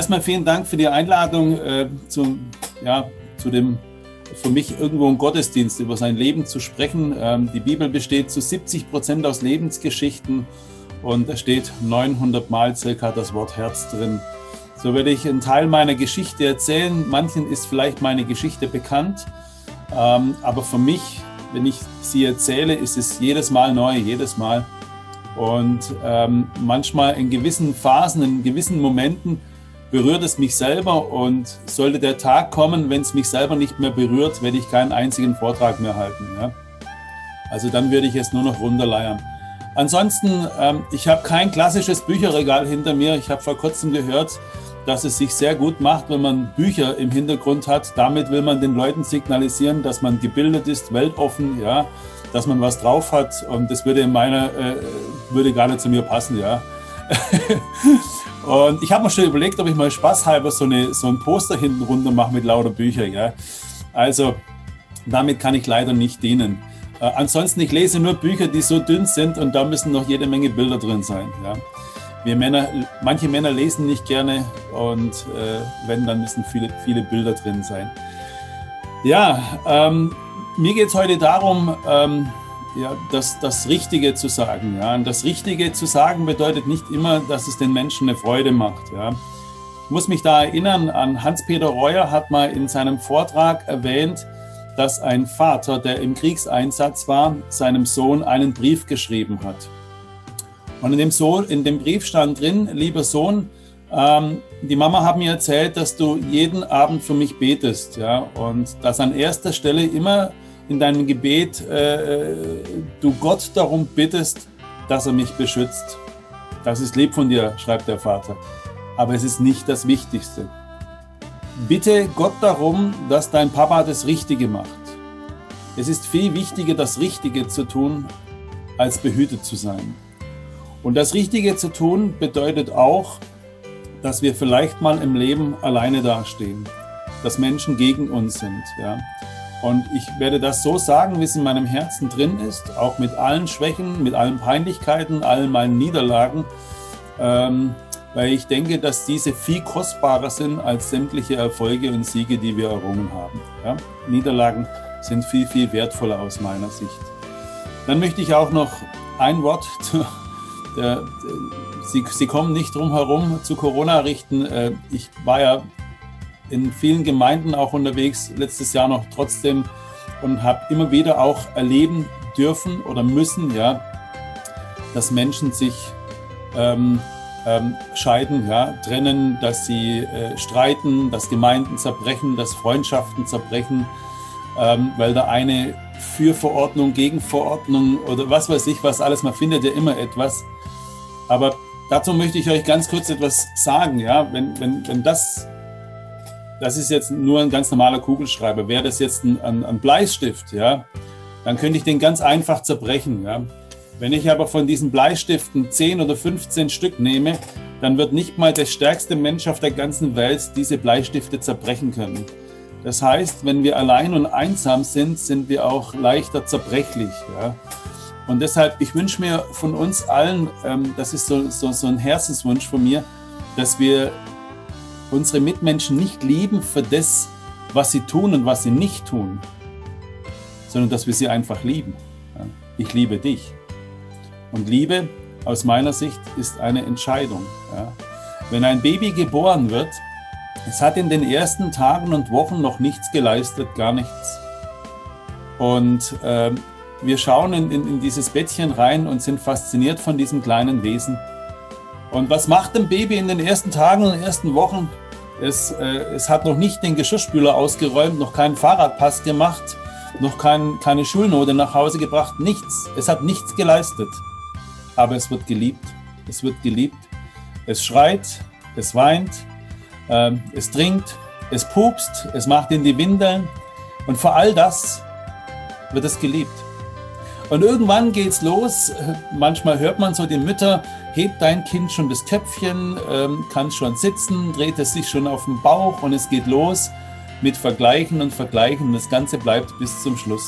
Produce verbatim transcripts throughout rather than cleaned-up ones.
erstmal vielen Dank für die Einladung äh, zum, ja, zu dem für mich irgendwo ein Gottesdienst, über sein Leben zu sprechen. Ähm, die Bibel besteht zu siebzig Prozent aus Lebensgeschichten und da steht neunhundert Mal circa das Wort Herz drin. So werde ich einen Teil meiner Geschichte erzählen. Manchen ist vielleicht meine Geschichte bekannt, ähm, aber für mich, wenn ich sie erzähle, ist es jedes Mal neu, jedes Mal. Und ähm, manchmal in gewissen Phasen, in gewissen Momenten berührt es mich selber, und sollte der Tag kommen, wenn es mich selber nicht mehr berührt, werde ich keinen einzigen Vortrag mehr halten. Ja? Also dann würde ich es nur noch runterleiern. Ansonsten, ähm, ich habe kein klassisches Bücherregal hinter mir. Ich habe vor kurzem gehört, dass es sich sehr gut macht, wenn man Bücher im Hintergrund hat. Damit will man den Leuten signalisieren, dass man gebildet ist, weltoffen, ja, dass man was drauf hat, und das würde in meiner, äh, würde gar nicht zu mir passen, ja. Und ich habe mir schon überlegt, ob ich mal spaßhalber so, eine, so ein Poster hinten runter mache mit lauter Büchern, ja. Also damit kann ich leider nicht dienen. Äh, ansonsten, ich lese nur Bücher, die so dünn sind, und da müssen noch jede Menge Bilder drin sein, ja. Wir Männer, manche Männer lesen nicht gerne, und äh, wenn, dann müssen viele, viele Bilder drin sein. Ja, ähm, mir geht es heute darum, ähm, ja, das, das Richtige zu sagen. Ja. Und das Richtige zu sagen bedeutet nicht immer, dass es den Menschen eine Freude macht. Ja. Ich muss mich da erinnern an Hans-Peter Reuer, hat mal in seinem Vortrag erwähnt, dass ein Vater, der im Kriegseinsatz war, seinem Sohn einen Brief geschrieben hat. Und in dem, Sohn, in dem Brief stand drin: Lieber Sohn, ähm, die Mama hat mir erzählt, dass du jeden Abend für mich betest, ja, und dass an erster Stelle immer in deinem Gebet äh, du Gott darum bittest, dass er mich beschützt. Das ist lieb von dir, schreibt der Vater, aber es ist nicht das Wichtigste. Bitte Gott darum, dass dein Papa das Richtige macht. Es ist viel wichtiger, das Richtige zu tun, als behütet zu sein. Und das Richtige zu tun bedeutet auch, dass wir vielleicht mal im Leben alleine dastehen, dass Menschen gegen uns sind. Ja. Und ich werde das so sagen, wie es in meinem Herzen drin ist, auch mit allen Schwächen, mit allen Peinlichkeiten, allen meinen Niederlagen, ähm, weil ich denke, dass diese viel kostbarer sind als sämtliche Erfolge und Siege, die wir errungen haben. Ja. Niederlagen sind viel, viel wertvoller aus meiner Sicht. Dann möchte ich auch noch ein Wort zu Der, Sie, Sie kommen nicht drum herum zu Corona richten. Ich war ja in vielen Gemeinden auch unterwegs, letztes Jahr noch trotzdem, und habe immer wieder auch erleben dürfen oder müssen, ja, dass Menschen sich ähm, ähm, scheiden, ja, trennen, dass sie äh, streiten, dass Gemeinden zerbrechen, dass Freundschaften zerbrechen, ähm, weil der eine für Verordnung, gegen Verordnung oder was weiß ich was alles, man findet ja immer etwas. Aber dazu möchte ich euch ganz kurz etwas sagen. Ja? Wenn, wenn, wenn das, das ist jetzt nur ein ganz normaler Kugelschreiber, wäre das jetzt ein, ein, ein Bleistift, ja? Dann könnte ich den ganz einfach zerbrechen. Ja? Wenn ich aber von diesen Bleistiften zehn oder fünfzehn Stück nehme, dann wird nicht mal der stärkste Mensch auf der ganzen Welt diese Bleistifte zerbrechen können. Das heißt, wenn wir allein und einsam sind, sind wir auch leichter zerbrechlich. Ja? Und deshalb, ich wünsche mir von uns allen, ähm, das ist so, so, so ein Herzenswunsch von mir, dass wir unsere Mitmenschen nicht lieben für das, was sie tun und was sie nicht tun, sondern dass wir sie einfach lieben. Ja? Ich liebe dich. Und Liebe, aus meiner Sicht, ist eine Entscheidung. Ja? Wenn ein Baby geboren wird, es hat in den ersten Tagen und Wochen noch nichts geleistet, gar nichts. Und ähm, wir schauen in, in, in dieses Bettchen rein und sind fasziniert von diesem kleinen Wesen. Und was macht ein Baby in den ersten Tagen und ersten Wochen? Es, äh, es hat noch nicht den Geschirrspüler ausgeräumt, noch keinen Fahrradpass gemacht, noch kein, keine Schulnote nach Hause gebracht, nichts. Es hat nichts geleistet. Aber es wird geliebt. Es wird geliebt. Es schreit, es weint, äh, es trinkt, es pupst, es macht in die Windeln. Und für all das wird es geliebt. Und irgendwann geht's los. Manchmal hört man so die Mütter: Hebt dein Kind schon das Köpfchen, ähm, kann schon sitzen, dreht es sich schon auf den Bauch, und es geht los mit Vergleichen und Vergleichen. Und das Ganze bleibt bis zum Schluss.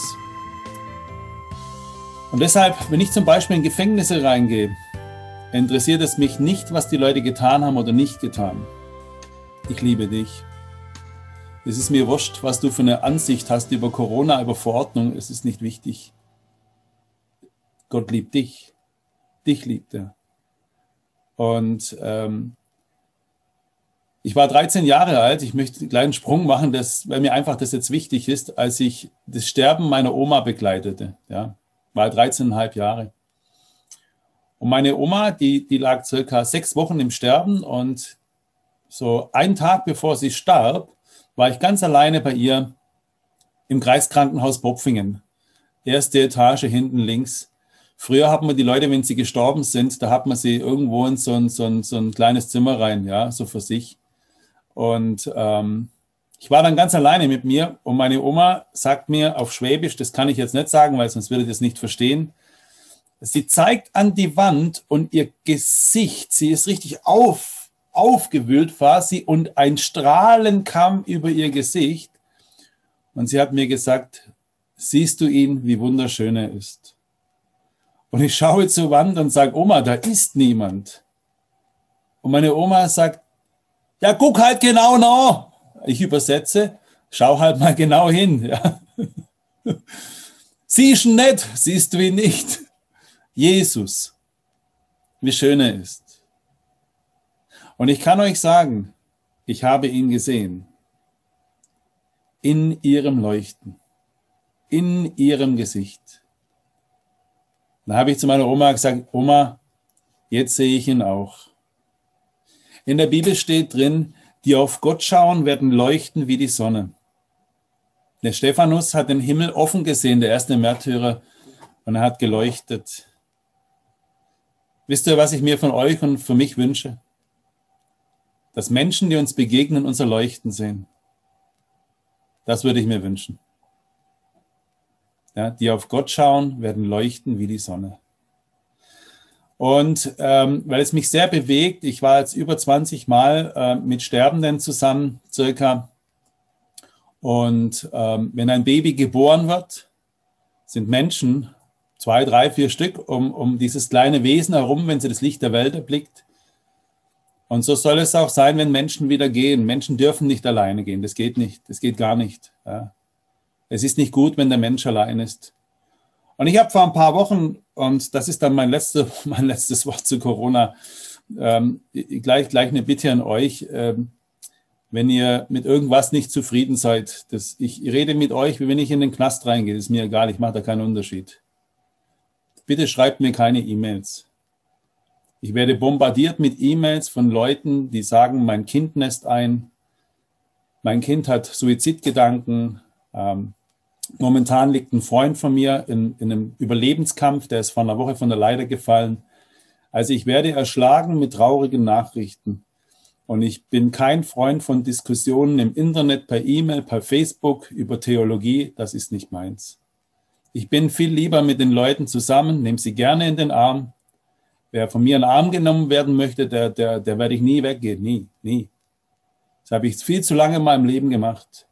Und deshalb, wenn ich zum Beispiel in Gefängnisse reingehe, interessiert es mich nicht, was die Leute getan haben oder nicht getan. ich liebe dich. Es ist mir wurscht, was du für eine Ansicht hast über Corona, über Verordnung. Es ist nicht wichtig. Gott liebt dich. Dich liebt er. Und ähm, ich war dreizehn Jahre alt. Ich möchte einen kleinen Sprung machen, das, weil mir einfach das jetzt wichtig ist, als ich das Sterben meiner Oma begleitete. Ja, war dreizehneinhalb Jahre. Und meine Oma, die, die lag circa sechs Wochen im Sterben und so einen Tag bevor sie starb, war ich ganz alleine bei ihr im Kreiskrankenhaus Bopfingen. Erste Etage hinten links. Früher hat man die Leute, wenn sie gestorben sind, da hat man sie irgendwo in so ein, so ein, so ein kleines Zimmer rein, ja, so für sich. Und ähm, ich war dann ganz alleine mit mir und meine Oma sagt mir auf Schwäbisch, das kann ich jetzt nicht sagen, weil sonst würde ich das nicht verstehen. Sie zeigt an die Wand und ihr Gesicht, sie ist richtig auf. aufgewühlt war sie und ein Strahlen kam über ihr Gesicht. Und sie hat mir gesagt, siehst du ihn, wie wunderschön er ist? Und ich schaue zur Wand und sage, Oma, da ist niemand. Und meine Oma sagt, ja, guck halt genau nach. Ich übersetze, schau halt mal genau hin. Ja. Siehst du ihn nicht, siehst du ihn nicht. Jesus, wie schön er ist. Und ich kann euch sagen, ich habe ihn gesehen. In ihrem Leuchten. In ihrem Gesicht. Dann habe ich zu meiner Oma gesagt, Oma, jetzt sehe ich ihn auch. In der Bibel steht drin, die auf Gott schauen, werden leuchten wie die Sonne. Der Stephanus hat den Himmel offen gesehen, der erste Märtyrer, und er hat geleuchtet. Wisst ihr, was ich mir von euch und für mich wünsche? Dass Menschen, die uns begegnen, unser Leuchten sehen. Das würde ich mir wünschen. Ja, die auf Gott schauen, werden leuchten wie die Sonne. Und ähm, weil es mich sehr bewegt, ich war jetzt über zwanzig Mal äh, mit Sterbenden zusammen, circa. Und ähm, wenn ein Baby geboren wird, sind Menschen, zwei, drei, vier Stück, um, um dieses kleine Wesen herum, wenn sie das Licht der Welt erblickt. Und so soll es auch sein, wenn Menschen wieder gehen. Menschen dürfen nicht alleine gehen. Das geht nicht. Das geht gar nicht. Ja. Es ist nicht gut, wenn der Mensch allein ist. Und ich habe vor ein paar Wochen, und das ist dann mein, letzte, mein letztes Wort zu Corona, ähm, gleich, gleich eine Bitte an euch, ähm, wenn ihr mit irgendwas nicht zufrieden seid. Das, ich rede mit euch, wie wenn ich in den Knast reingehe. Das ist mir egal, ich mache da keinen Unterschied. Bitte schreibt mir keine E-Mails. Ich werde bombardiert mit E-Mails von Leuten, die sagen, mein Kind nässt ein, mein Kind hat Suizidgedanken. Ähm, momentan liegt ein Freund von mir in, in einem Überlebenskampf, der ist vor einer Woche von der Leiter gefallen. Also ich werde erschlagen mit traurigen Nachrichten. Und ich bin kein Freund von Diskussionen im Internet, per E-Mail, per Facebook, über Theologie. Das ist nicht meins. Ich bin viel lieber mit den Leuten zusammen, nehme sie gerne in den Arm. Wer von mir in den Arm genommen werden möchte, der, der, der werde ich nie weggehen. Nie, nie. Das habe ich viel zu lange in meinem Leben gemacht.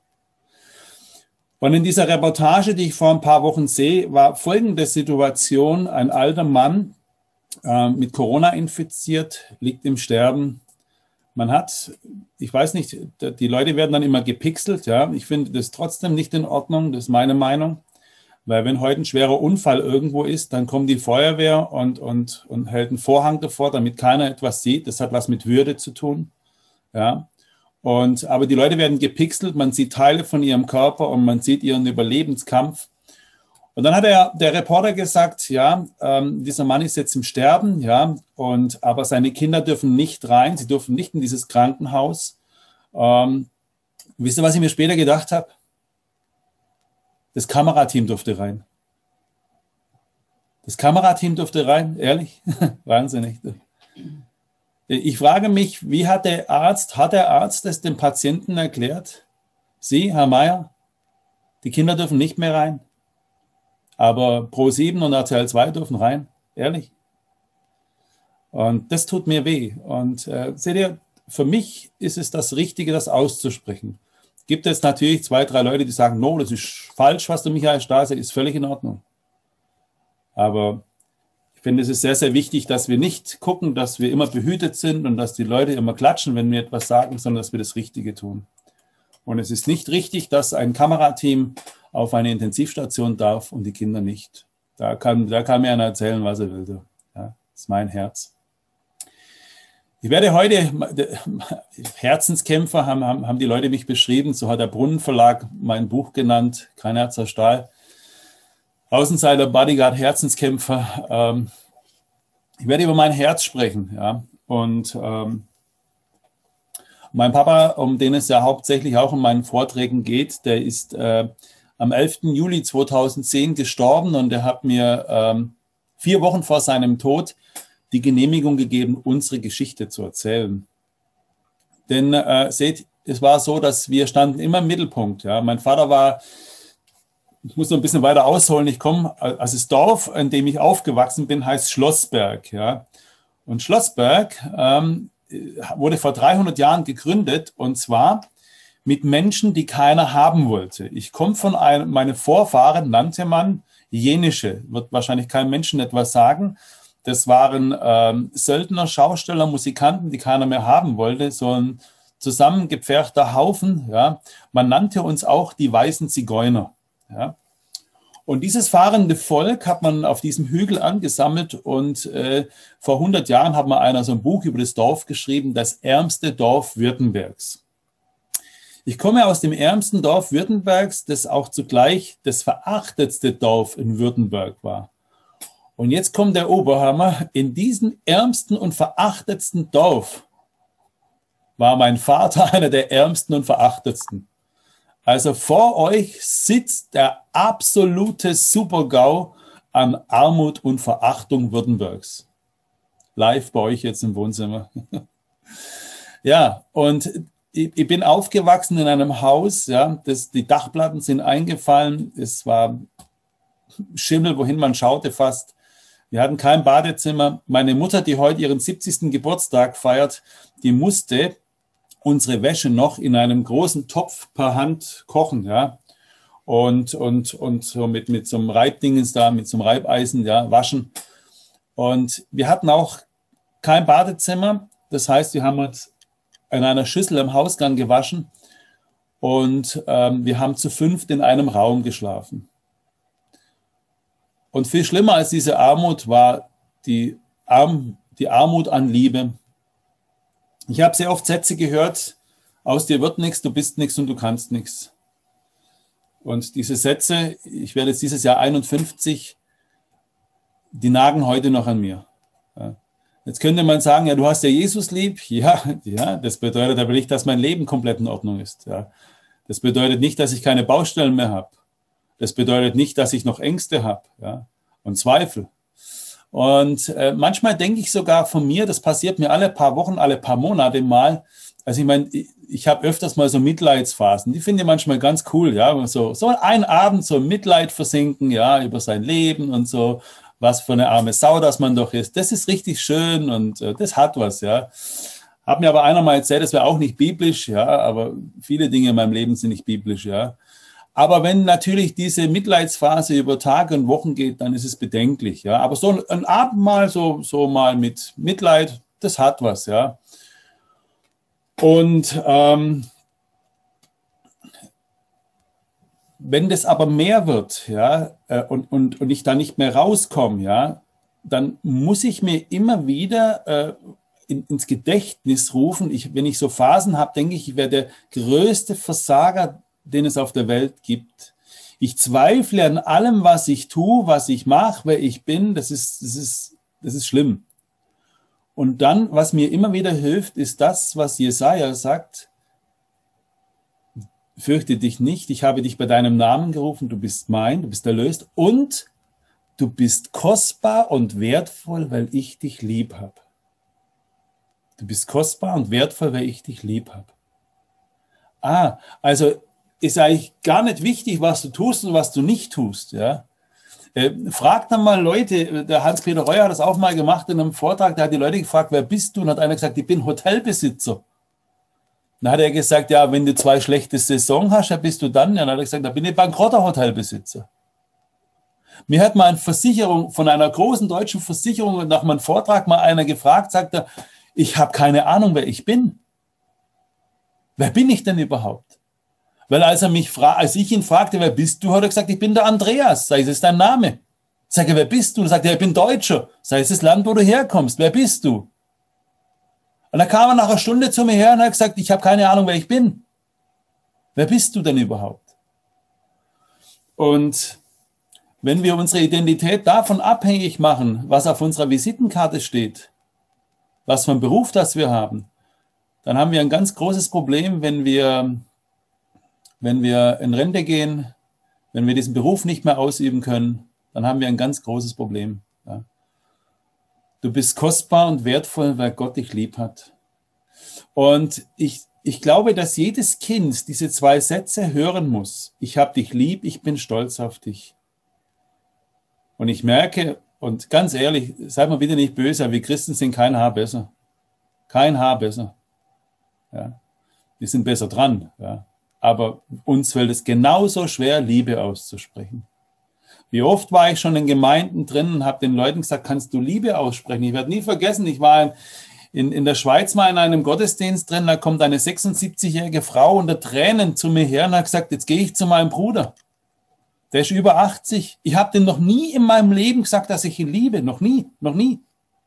Und in dieser Reportage, die ich vor ein paar Wochen sehe, war folgende Situation. Ein alter Mann äh, mit Corona infiziert, liegt im Sterben. Man hat, ich weiß nicht, die Leute werden dann immer gepixelt. Ja, ich finde das trotzdem nicht in Ordnung, das ist meine Meinung. Weil wenn heute ein schwerer Unfall irgendwo ist, dann kommt die Feuerwehr und, und, und hält einen Vorhang davor, damit keiner etwas sieht. Das hat was mit Würde zu tun. Ja. Und, aber die Leute werden gepixelt, man sieht Teile von ihrem Körper und man sieht ihren Überlebenskampf. Und dann hat er, der Reporter gesagt, ja, ähm, dieser Mann ist jetzt im Sterben, ja, und, aber seine Kinder dürfen nicht rein, sie dürfen nicht in dieses Krankenhaus. Ähm, wisst ihr, was ich mir später gedacht habe? Das Kamerateam durfte rein. Das Kamerateam durfte rein, ehrlich? Wahnsinnig. Ich frage mich, wie hat der Arzt, hat der Arzt das dem Patienten erklärt? Sie, Herr Meier, die Kinder dürfen nicht mehr rein, aber Pro sieben und R T L zwei dürfen rein, ehrlich? Und das tut mir weh. Und äh, seht ihr, für mich ist es das Richtige, das auszusprechen. Gibt es natürlich zwei, drei Leute, die sagen, no, das ist falsch, was der Michael Stahl sagt, ist völlig in Ordnung. Aber finde, es ist sehr, sehr wichtig, dass wir nicht gucken, dass wir immer behütet sind und dass die Leute immer klatschen, wenn wir etwas sagen, sondern dass wir das Richtige tun. Und es ist nicht richtig, dass ein Kamerateam auf eine Intensivstation darf und die Kinder nicht. Da kann, da kann mir einer erzählen, was er will. Ja, das ist mein Herz. Ich werde heute, Herzenskämpfer haben, haben, haben die Leute mich beschrieben, so hat der Brunnenverlag mein Buch genannt, Kein Herz aus Stahl. Außenseiter, Bodyguard, Herzenskämpfer. Ähm, ich werde über mein Herz sprechen. Ja? Und ähm, mein Papa, um den es ja hauptsächlich auch in meinen Vorträgen geht, der ist äh, am elften Juli zweitausendzehn gestorben und er hat mir ähm, vier Wochen vor seinem Tod die Genehmigung gegeben, unsere Geschichte zu erzählen. Denn äh, seht, es war so, dass wir standen immer im Mittelpunkt. Ja? Mein Vater war, ich muss noch ein bisschen weiter ausholen, ich komme, also das Dorf, in dem ich aufgewachsen bin, heißt Schlossberg. Ja? Und Schlossberg ähm, wurde vor dreihundert Jahren gegründet und zwar mit Menschen, die keiner haben wollte. Ich komme von einem, meine Vorfahren nannte man Jenische, wird wahrscheinlich keinem Menschen etwas sagen. Das waren ähm, Söldner, Schausteller, Musikanten, die keiner mehr haben wollte, so ein zusammengepferchter Haufen. Ja. Man nannte uns auch die weißen Zigeuner. Ja. Und dieses fahrende Volk hat man auf diesem Hügel angesammelt und äh, vor hundert Jahren hat mal einer so ein Buch über das Dorf geschrieben, das ärmste Dorf Württembergs. Ich komme aus dem ärmsten Dorf Württembergs, das auch zugleich das verachtetste Dorf in Württemberg war. Und jetzt kommt der Oberhammer. In diesem ärmsten und verachtetsten Dorf war mein Vater einer der ärmsten und verachtetsten. Also vor euch sitzt der absolute Super-GAU an Armut und Verachtung Württembergs. Live bei euch jetzt im Wohnzimmer. Ja, und ich, ich bin aufgewachsen in einem Haus, ja, das, die Dachplatten sind eingefallen. Es war Schimmel, wohin man schaute fast. Wir hatten kein Badezimmer. Meine Mutter, die heute ihren siebzigsten Geburtstag feiert, die musste unsere Wäsche noch in einem großen Topf per Hand kochen, ja. Und, und, und so mit, mit so einem Reibdingens da, mit so einem Reibeisen, ja, waschen. Und wir hatten auch kein Badezimmer. Das heißt, wir haben uns in einer Schüssel im Hausgang gewaschen und ähm, wir haben zu fünft in einem Raum geschlafen. Und viel schlimmer als diese Armut war die, Arm, die Armut an Liebe. Ich habe sehr oft Sätze gehört, aus dir wird nichts, du bist nichts und du kannst nichts. Und diese Sätze, ich werde jetzt dieses Jahr einundfünfzig, die nagen heute noch an mir. Ja. Jetzt könnte man sagen, ja, du hast ja Jesus lieb. Ja, ja, das bedeutet aber nicht, dass mein Leben komplett in Ordnung ist. Ja. Das bedeutet nicht, dass ich keine Baustellen mehr habe. Das bedeutet nicht, dass ich noch Ängste habe, ja, und Zweifel. Und äh, manchmal denke ich sogar von mir, das passiert mir alle paar Wochen, alle paar Monate mal. Also ich meine, ich, ich habe öfters mal so Mitleidsphasen, die finde ich manchmal ganz cool, ja, so, so einen Abend so Mitleid versinken, ja, über sein Leben und so, was für eine arme Sau das man doch ist. Das ist richtig schön und äh, das hat was, ja. Hat mir aber einer mal erzählt, das wäre auch nicht biblisch, ja, aber viele Dinge in meinem Leben sind nicht biblisch, ja. Aber wenn natürlich diese Mitleidsphase über Tage und Wochen geht, dann ist es bedenklich, ja. Aber so ein Abend mal, so, so mal mit Mitleid, das hat was, ja. Und ähm, wenn das aber mehr wird, ja, und, und, und ich da nicht mehr rauskomme, ja, dann muss ich mir immer wieder äh, in, ins Gedächtnis rufen. Ich, wenn ich so Phasen habe, denke ich, ich wäre der größte Versager, den es auf der Welt gibt. Ich zweifle an allem, was ich tue, was ich mache, wer ich bin. Das ist, das ist, das ist schlimm. Und dann, was mir immer wieder hilft, ist das, was Jesaja sagt. Fürchte dich nicht, ich habe dich bei deinem Namen gerufen, du bist mein, du bist erlöst und du bist kostbar und wertvoll, weil ich dich lieb habe. Du bist kostbar und wertvoll, weil ich dich lieb habe. Ah, also ist eigentlich gar nicht wichtig, was du tust und was du nicht tust. Ja? Äh, fragt dann mal Leute, der Hans-Peter Reuer hat das auch mal gemacht in einem Vortrag, der hat die Leute gefragt, wer bist du? Und hat einer gesagt, ich bin Hotelbesitzer. Dann hat er gesagt, ja, wenn du zwei schlechte Saison hast, ja, bist du dann? Ja, dann hat er gesagt, da bin ich bankrotter Hotelbesitzer. Mir hat mal eine Versicherung, von einer großen deutschen Versicherung nach meinem Vortrag mal einer gefragt, sagte, ich habe keine Ahnung, wer ich bin. Wer bin ich denn überhaupt? Weil als er mich fra- als ich ihn fragte, wer bist du, hat er gesagt, ich bin der Andreas. Sag ich, das ist dein Name. Sag ich, wer bist du? Er sagt, ich bin Deutscher. Sag ich, das ist das Land, wo du herkommst. Wer bist du? Und dann kam er nach einer Stunde zu mir her und hat gesagt, ich habe keine Ahnung, wer ich bin. Wer bist du denn überhaupt? Und wenn wir unsere Identität davon abhängig machen, was auf unserer Visitenkarte steht, was für einen Beruf das wir haben, dann haben wir ein ganz großes Problem, wenn wir, wenn wir in Rente gehen, wenn wir diesen Beruf nicht mehr ausüben können, dann haben wir ein ganz großes Problem. Ja. Du bist kostbar und wertvoll, weil Gott dich lieb hat. Und ich, ich glaube, dass jedes Kind diese zwei Sätze hören muss. Ich habe dich lieb, ich bin stolz auf dich. Und ich merke, und ganz ehrlich, seid mal bitte nicht böse, aber wir Christen sind kein Haar besser. Kein Haar besser. Ja. Wir sind besser dran. Ja. Aber uns fällt es genauso schwer, Liebe auszusprechen. Wie oft war ich schon in Gemeinden drin und habe den Leuten gesagt, kannst du Liebe aussprechen? Ich werde nie vergessen, ich war in, in der Schweiz mal in einem Gottesdienst drin, da kommt eine sechsundsiebzigjährige Frau unter Tränen zu mir her und hat gesagt, jetzt gehe ich zu meinem Bruder. Der ist über achtzig. Ich habe dem noch nie in meinem Leben gesagt, dass ich ihn liebe. Noch nie, noch nie.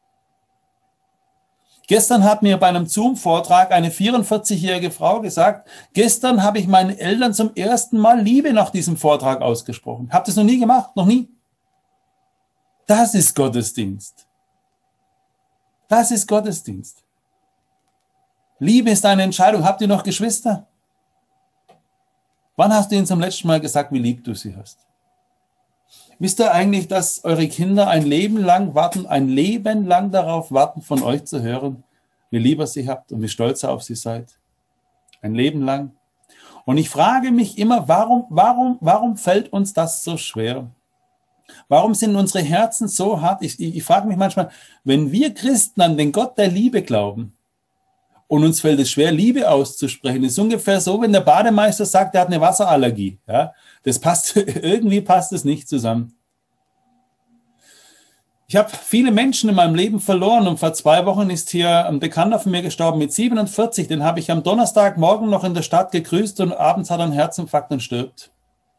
Gestern hat mir bei einem Zoom-Vortrag eine vierundvierzigjährige Frau gesagt, gestern habe ich meinen Eltern zum ersten Mal Liebe nach diesem Vortrag ausgesprochen. Habt ihr es noch nie gemacht? Noch nie? Das ist Gottesdienst. Das ist Gottesdienst. Liebe ist eine Entscheidung. Habt ihr noch Geschwister? Wann hast du ihnen zum letzten Mal gesagt, wie lieb du sie hast? Wisst ihr eigentlich, dass eure Kinder ein Leben lang warten, ein Leben lang darauf warten, von euch zu hören, wie lieb ihr sie habt und wie stolz ihr auf sie seid? Ein Leben lang. Und ich frage mich immer, warum, warum, warum fällt uns das so schwer? Warum sind unsere Herzen so hart? Ich, ich, ich frage mich manchmal, wenn wir Christen an den Gott der Liebe glauben und uns fällt es schwer, Liebe auszusprechen, ist ungefähr so, wenn der Bademeister sagt, er hat eine Wasserallergie. Ja? Das passt, irgendwie passt es nicht zusammen. Ich habe viele Menschen in meinem Leben verloren und vor zwei Wochen ist hier ein Bekannter von mir gestorben mit siebenundvierzig. Den habe ich am Donnerstagmorgen noch in der Stadt gegrüßt und abends hat er einen Herzinfarkt und stirbt.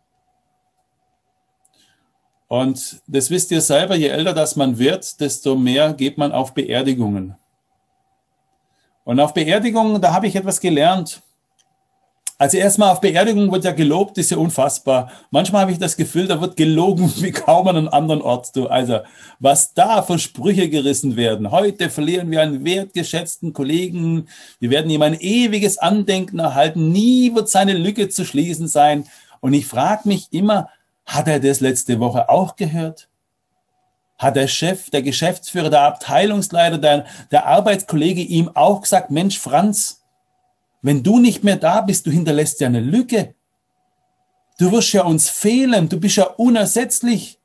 Und das wisst ihr selber, je älter das man wird, desto mehr geht man auf Beerdigungen. Und auf Beerdigungen, da habe ich etwas gelernt. Also erstmal auf Beerdigungen wird ja gelobt, ist ja unfassbar. Manchmal habe ich das Gefühl, da wird gelogen wie kaum an einem anderen Ort. Du. Also was da für Sprüche gerissen werden. Heute verlieren wir einen wertgeschätzten Kollegen. Wir werden ihm ein ewiges Andenken erhalten. Nie wird seine Lücke zu schließen sein. Und ich frage mich immer, hat er das letzte Woche auch gehört? Hat der Chef, der Geschäftsführer, der Abteilungsleiter, der, der Arbeitskollege ihm auch gesagt, Mensch, Franz, wenn du nicht mehr da bist, du hinterlässt ja eine Lücke. Du wirst ja uns fehlen, du bist ja unersetzlich.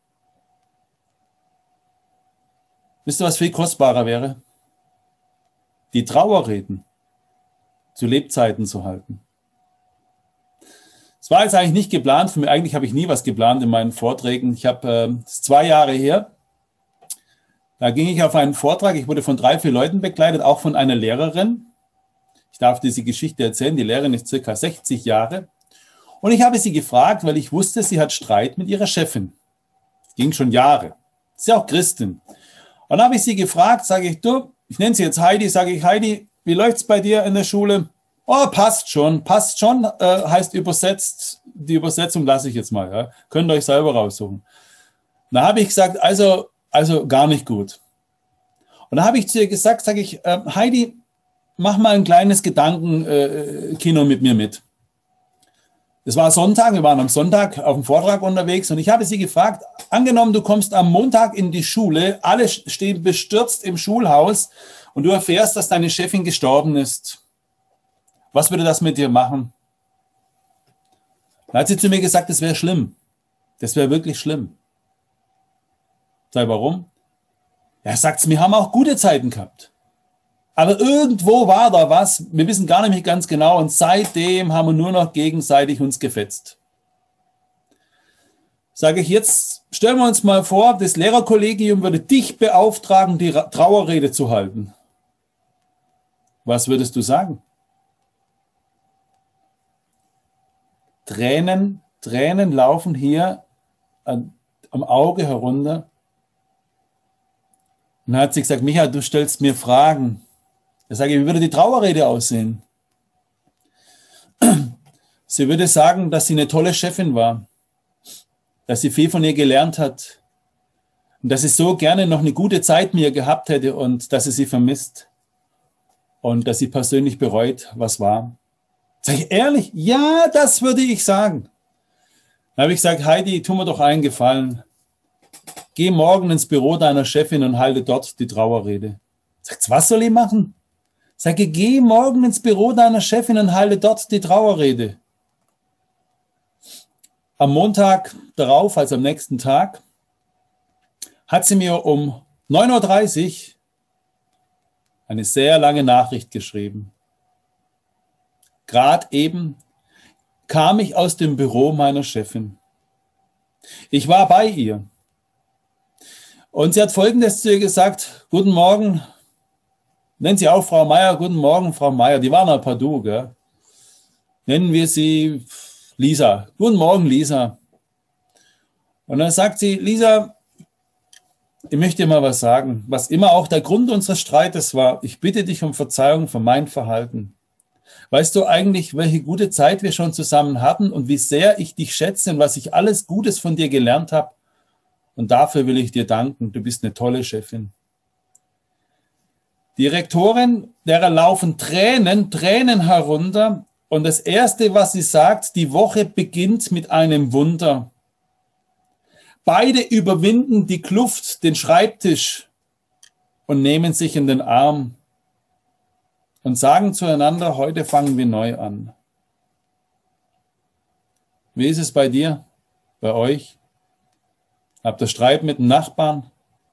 Wisst ihr, was viel kostbarer wäre? Die Trauerreden zu Lebzeiten zu halten. Es war jetzt eigentlich nicht geplant für mich, eigentlich habe ich nie was geplant in meinen Vorträgen. Ich habe, äh, das ist zwei Jahre her, da ging ich auf einen Vortrag, ich wurde von drei, vier Leuten begleitet, auch von einer Lehrerin. Ich darf diese Geschichte erzählen, die Lehrerin ist circa sechzig Jahre. Und ich habe sie gefragt, weil ich wusste, sie hat Streit mit ihrer Chefin. Das ging schon Jahre. Ist ja auch Christin. Und dann habe ich sie gefragt, sage ich, du, ich nenne sie jetzt Heidi, sage ich, Heidi, wie läuft's bei dir in der Schule? Oh, passt schon, passt schon, äh, heißt übersetzt, die Übersetzung lasse ich jetzt mal, ja. Könnt ihr euch selber raussuchen. Da habe ich gesagt, also, also gar nicht gut. Und da habe ich zu ihr gesagt, sage ich, äh, Heidi, mach mal ein kleines Gedankenkino äh, mit mir mit. Es war Sonntag, wir waren am Sonntag auf dem Vortrag unterwegs und ich habe sie gefragt, angenommen, du kommst am Montag in die Schule, alle stehen bestürzt im Schulhaus und du erfährst, dass deine Chefin gestorben ist. Was würde das mit dir machen? Da hat sie zu mir gesagt, das wäre schlimm. Das wäre wirklich schlimm. Sag, warum? Ja, sagt sie, wir haben auch gute Zeiten gehabt. Aber irgendwo war da was, wir wissen gar nicht mehr ganz genau und seitdem haben wir nur noch gegenseitig uns gefetzt. Sage ich, jetzt stellen wir uns mal vor, das Lehrerkollegium würde dich beauftragen, die Trauerrede zu halten. Was würdest du sagen? Tränen, Tränen laufen hier an, am Auge herunter. Und dann hat sie gesagt, Micha, du stellst mir Fragen. Da sage ich, wie würde die Trauerrede aussehen? Sie würde sagen, dass sie eine tolle Chefin war, dass sie viel von ihr gelernt hat und dass sie so gerne noch eine gute Zeit mit ihr gehabt hätte und dass sie sie vermisst und dass sie persönlich bereut, was war. Sag ich ehrlich? Ja, das würde ich sagen. Dann habe ich gesagt, Heidi, tu mir doch einen Gefallen. Geh morgen ins Büro deiner Chefin und halte dort die Trauerrede. Sagt, was soll ich machen? Sage, geh morgen ins Büro deiner Chefin und halte dort die Trauerrede. Am Montag darauf, also am nächsten Tag, hat sie mir um neun Uhr dreißig eine sehr lange Nachricht geschrieben. Gerade eben kam ich aus dem Büro meiner Chefin. Ich war bei ihr. Und sie hat Folgendes zu ihr gesagt: Guten Morgen, nennen Sie auch Frau Meier, guten Morgen, Frau Meier. Die waren ein paar Du, gell? Nennen wir sie Lisa. Guten Morgen, Lisa. Und dann sagt sie, Lisa, ich möchte dir mal was sagen, was immer auch der Grund unseres Streites war. Ich bitte dich um Verzeihung für mein Verhalten. Weißt du eigentlich, welche gute Zeit wir schon zusammen hatten und wie sehr ich dich schätze und was ich alles Gutes von dir gelernt habe? Und dafür will ich dir danken. Du bist eine tolle Chefin. Die Rektorin, derer laufen Tränen, Tränen herunter. Und das Erste, was sie sagt, die Woche beginnt mit einem Wunder. Beide überwinden die Kluft, den Schreibtisch und nehmen sich in den Arm und sagen zueinander, heute fangen wir neu an. Wie ist es bei dir, bei euch? Habt ihr Streit mit dem Nachbarn?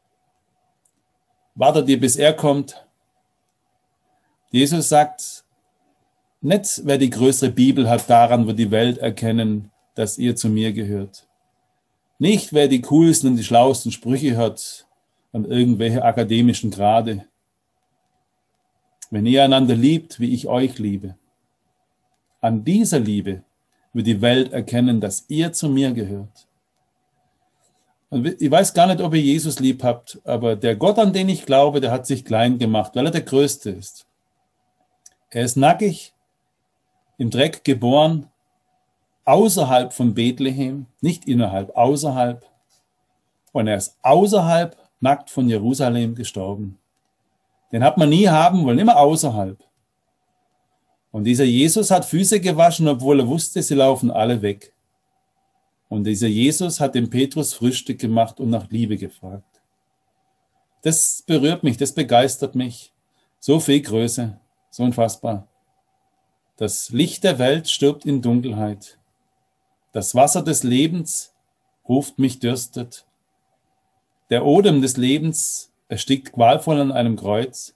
Wartet ihr, bis er kommt? Jesus sagt, nicht, wer die größere Bibel hat, daran wird die Welt erkennen, dass ihr zu mir gehört. Nicht, wer die coolsten und die schlauesten Sprüche hat und irgendwelche akademischen Grade. Wenn ihr einander liebt, wie ich euch liebe. An dieser Liebe wird die Welt erkennen, dass ihr zu mir gehört. Und ich weiß gar nicht, ob ihr Jesus lieb habt, aber der Gott, an den ich glaube, der hat sich klein gemacht, weil er der Größte ist. Er ist nackig, im Dreck geboren, außerhalb von Bethlehem, nicht innerhalb, außerhalb. Und er ist außerhalb, nackt von Jerusalem gestorben. Den hat man nie haben wollen, immer außerhalb. Und dieser Jesus hat Füße gewaschen, obwohl er wusste, sie laufen alle weg. Und dieser Jesus hat dem Petrus Frühstück gemacht und nach Liebe gefragt. Das berührt mich, das begeistert mich. So viel Größe, so unfassbar. Das Licht der Welt stirbt in Dunkelheit. Das Wasser des Lebens ruft mich dürstet. Der Odem des Lebens erstickt qualvoll an einem Kreuz.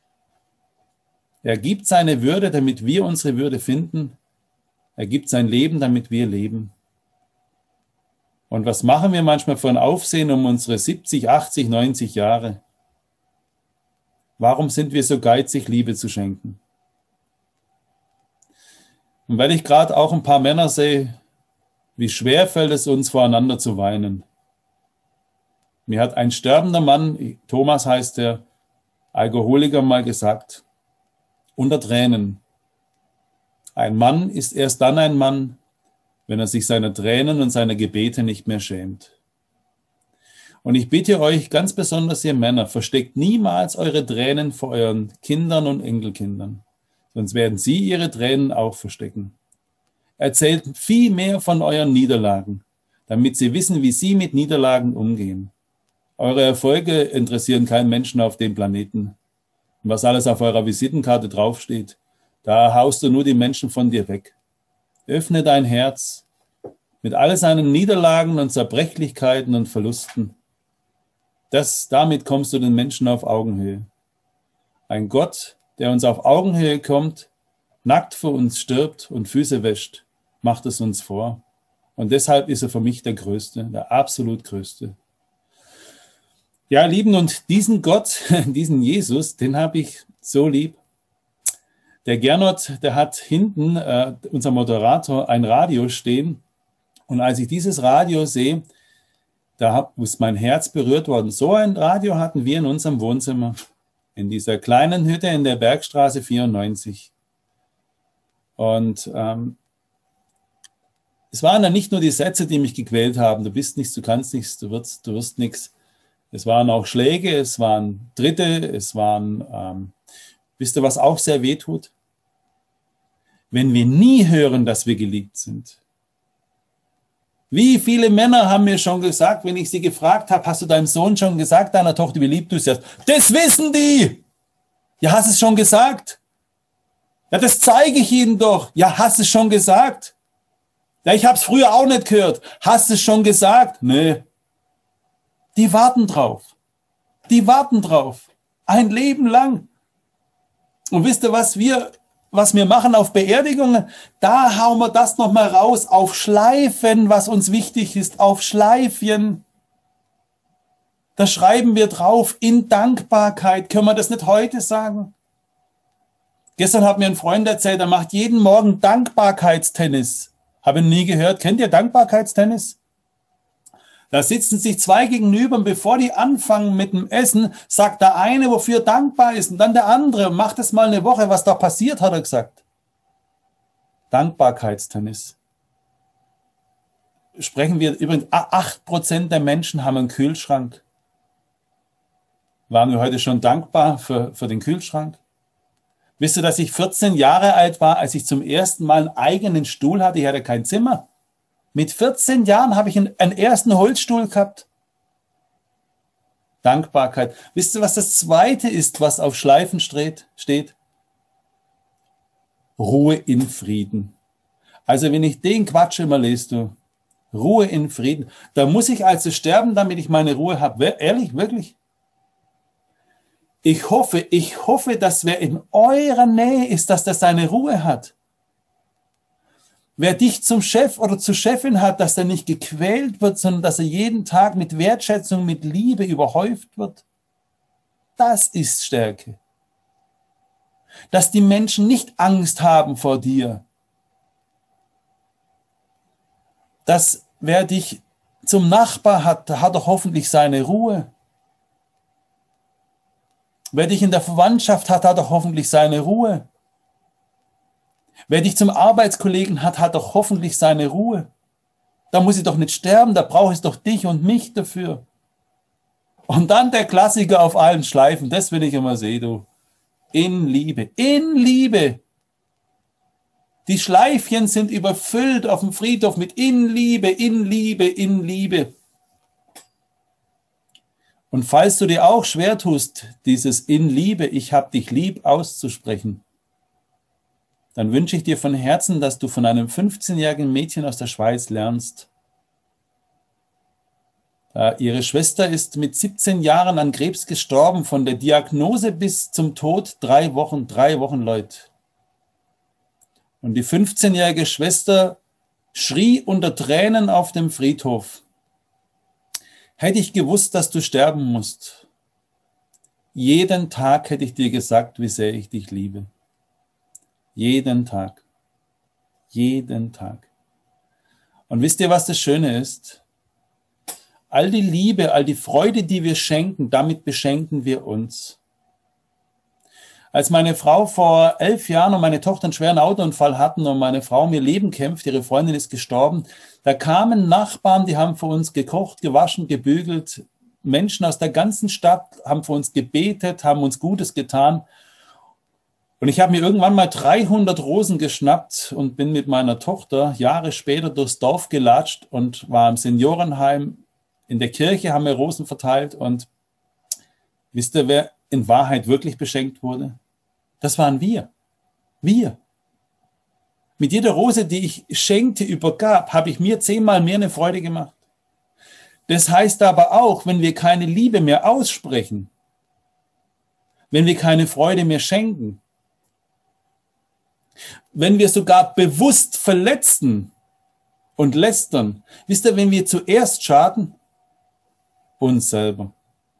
Er gibt seine Würde, damit wir unsere Würde finden. Er gibt sein Leben, damit wir leben. Und was machen wir manchmal für ein Aufsehen um unsere siebzig, achtzig, neunzig Jahre? Warum sind wir so geizig, Liebe zu schenken? Und weil ich gerade auch ein paar Männer sehe, wie schwer fällt es uns, voreinander zu weinen. Mir hat ein sterbender Mann, Thomas heißt er, Alkoholiker, mal gesagt, unter Tränen: Ein Mann ist erst dann ein Mann, wenn er sich seiner Tränen und seiner Gebete nicht mehr schämt. Und ich bitte euch, ganz besonders ihr Männer, versteckt niemals eure Tränen vor euren Kindern und Enkelkindern, sonst werden sie ihre Tränen auch verstecken. Erzählt viel mehr von euren Niederlagen, damit sie wissen, wie sie mit Niederlagen umgehen. Eure Erfolge interessieren keinen Menschen auf dem Planeten. Und was alles auf eurer Visitenkarte draufsteht, da haust du nur die Menschen von dir weg. Öffne dein Herz mit all seinen Niederlagen und Zerbrechlichkeiten und Verlusten. Das, damit kommst du den Menschen auf Augenhöhe. Ein Gott, der uns auf Augenhöhe kommt, nackt für uns stirbt und Füße wäscht, macht es uns vor. Und deshalb ist er für mich der Größte, der absolut Größte. Ja, Lieben, und diesen Gott, diesen Jesus, den habe ich so lieb. Der Gernot, der hat hinten, äh, unser Moderator, ein Radio stehen. Und als ich dieses Radio sehe, da ist mein Herz berührt worden. So ein Radio hatten wir in unserem Wohnzimmer, in dieser kleinen Hütte in der Bergstraße vierundneunzig. Und ähm, es waren dann nicht nur die Sätze, die mich gequält haben. Du bist nichts, du kannst nichts, du wirst, du wirst nichts. Es waren auch Schläge, es waren Tritte, es waren, ähm, wisst ihr, was auch sehr weh tut? Wenn wir nie hören, dass wir geliebt sind. Wie viele Männer haben mir schon gesagt, wenn ich sie gefragt habe, hast du deinem Sohn schon gesagt, deiner Tochter, wie lieb du sie hast? Das wissen die! Ja, hast du es schon gesagt? Ja, das zeige ich ihnen doch. Ja, hast du es schon gesagt? Ja, ich habe es früher auch nicht gehört. Hast du es schon gesagt? Nee. Die warten drauf. Die warten drauf. Ein Leben lang. Und wisst ihr, was wir, was wir machen auf Beerdigungen? Da hauen wir das nochmal raus. Auf Schleifen, was uns wichtig ist. Auf Schleifchen. Da schreiben wir drauf, in Dankbarkeit. Können wir das nicht heute sagen? Gestern hat mir ein Freund erzählt, er macht jeden Morgen Dankbarkeitstennis. Habe ich nie gehört. Kennt ihr Dankbarkeitstennis? Da sitzen sich zwei gegenüber und bevor die anfangen mit dem Essen, sagt der eine, wofür er dankbar ist und dann der andere. Macht es mal eine Woche, was da passiert, hat er gesagt. Dankbarkeitstennis. Sprechen wir übrigens, acht Prozent der Menschen haben einen Kühlschrank. Waren wir heute schon dankbar für, für den Kühlschrank? Wisst ihr, dass ich vierzehn Jahre alt war, als ich zum ersten Mal einen eigenen Stuhl hatte? Ich hatte kein Zimmer. Mit vierzehn Jahren habe ich einen, einen ersten Holzstuhl gehabt. Dankbarkeit. Wisst ihr, was das Zweite ist, was auf Schleifen steht? Ruhe in Frieden. Also wenn ich den Quatsch immer lese, du, Ruhe in Frieden, da muss ich also sterben, damit ich meine Ruhe habe. Ehrlich, wirklich? Ich hoffe, ich hoffe, dass wer in eurer Nähe ist, dass der seine Ruhe hat. Wer dich zum Chef oder zur Chefin hat, dass er nicht gequält wird, sondern dass er jeden Tag mit Wertschätzung, mit Liebe überhäuft wird. Das ist Stärke. Dass die Menschen nicht Angst haben vor dir. Dass wer dich zum Nachbar hat, hat doch hoffentlich seine Ruhe. Wer dich in der Verwandtschaft hat, hat doch hoffentlich seine Ruhe. Wer dich zum Arbeitskollegen hat, hat doch hoffentlich seine Ruhe. Da muss ich doch nicht sterben, da brauche ich doch dich und mich dafür. Und dann der Klassiker auf allen Schleifen, das will ich immer sehen, du. In Liebe, in Liebe. Die Schleifchen sind überfüllt auf dem Friedhof mit in Liebe, in Liebe, in Liebe. Und falls du dir auch schwer tust, dieses in Liebe, ich hab dich lieb auszusprechen, dann wünsche ich dir von Herzen, dass du von einem fünfzehnjährigen Mädchen aus der Schweiz lernst. Ihre Schwester ist mit siebzehn Jahren an Krebs gestorben, von der Diagnose bis zum Tod drei Wochen, drei Wochen, Leute. Und die fünfzehnjährige Schwester schrie unter Tränen auf dem Friedhof: Hätte ich gewusst, dass du sterben musst, jeden Tag hätte ich dir gesagt, wie sehr ich dich liebe. Jeden Tag. Jeden Tag. Und wisst ihr, was das Schöne ist? All die Liebe, all die Freude, die wir schenken, damit beschenken wir uns. Als meine Frau vor elf Jahren und meine Tochter einen schweren Autounfall hatten und meine Frau um ihr Leben kämpft, ihre Freundin ist gestorben, da kamen Nachbarn, die haben für uns gekocht, gewaschen, gebügelt. Menschen aus der ganzen Stadt haben für uns gebetet, haben uns Gutes getan. Und ich habe mir irgendwann mal dreihundert Rosen geschnappt und bin mit meiner Tochter Jahre später durchs Dorf gelatscht und war im Seniorenheim. In der Kirche haben wir Rosen verteilt und wisst ihr, wer in Wahrheit wirklich beschenkt wurde? Das waren wir. Wir. Mit jeder Rose, die ich schenkte, übergab, habe ich mir zehnmal mehr eine Freude gemacht. Das heißt aber auch, wenn wir keine Liebe mehr aussprechen, wenn wir keine Freude mehr schenken, wenn wir sogar bewusst verletzen, und lästern. Wisst ihr, wenn wir zuerst schaden? Uns selber.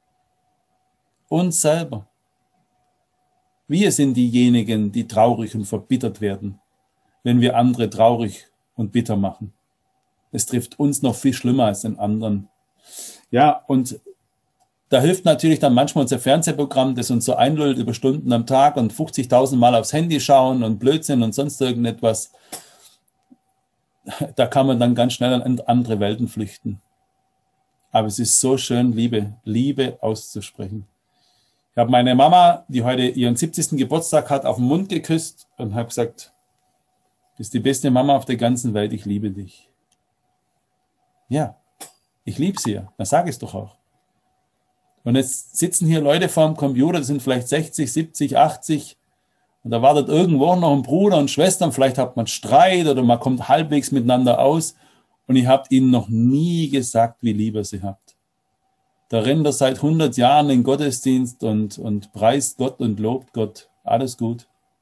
Uns selber. Wir sind diejenigen, die traurig und verbittert werden, wenn wir andere traurig und bitter machen. Es trifft uns noch viel schlimmer als den anderen. Ja, und da hilft natürlich dann manchmal unser Fernsehprogramm, das uns so einlullt über Stunden am Tag und fünfzigtausend Mal aufs Handy schauen und Blödsinn und sonst irgendetwas. Da kann man dann ganz schnell in andere Welten flüchten. Aber es ist so schön, Liebe, Liebe auszusprechen. Ich habe meine Mama, die heute ihren siebzigsten Geburtstag hat, auf den Mund geküsst und habe gesagt, du bist die beste Mama auf der ganzen Welt, ich liebe dich. Ja, ich liebe sie ja, dann sage ich es doch auch. Und jetzt sitzen hier Leute vor dem Computer, das sind vielleicht sechzig, siebzig, achtzig und da wartet irgendwo noch ein Bruder und Schwestern, vielleicht hat man Streit oder man kommt halbwegs miteinander aus und ihr habt ihnen noch nie gesagt, wie lieb ihr sie habt. Da rennt er seit hundert Jahren in den Gottesdienst und, und preist Gott und lobt Gott. Alles gut.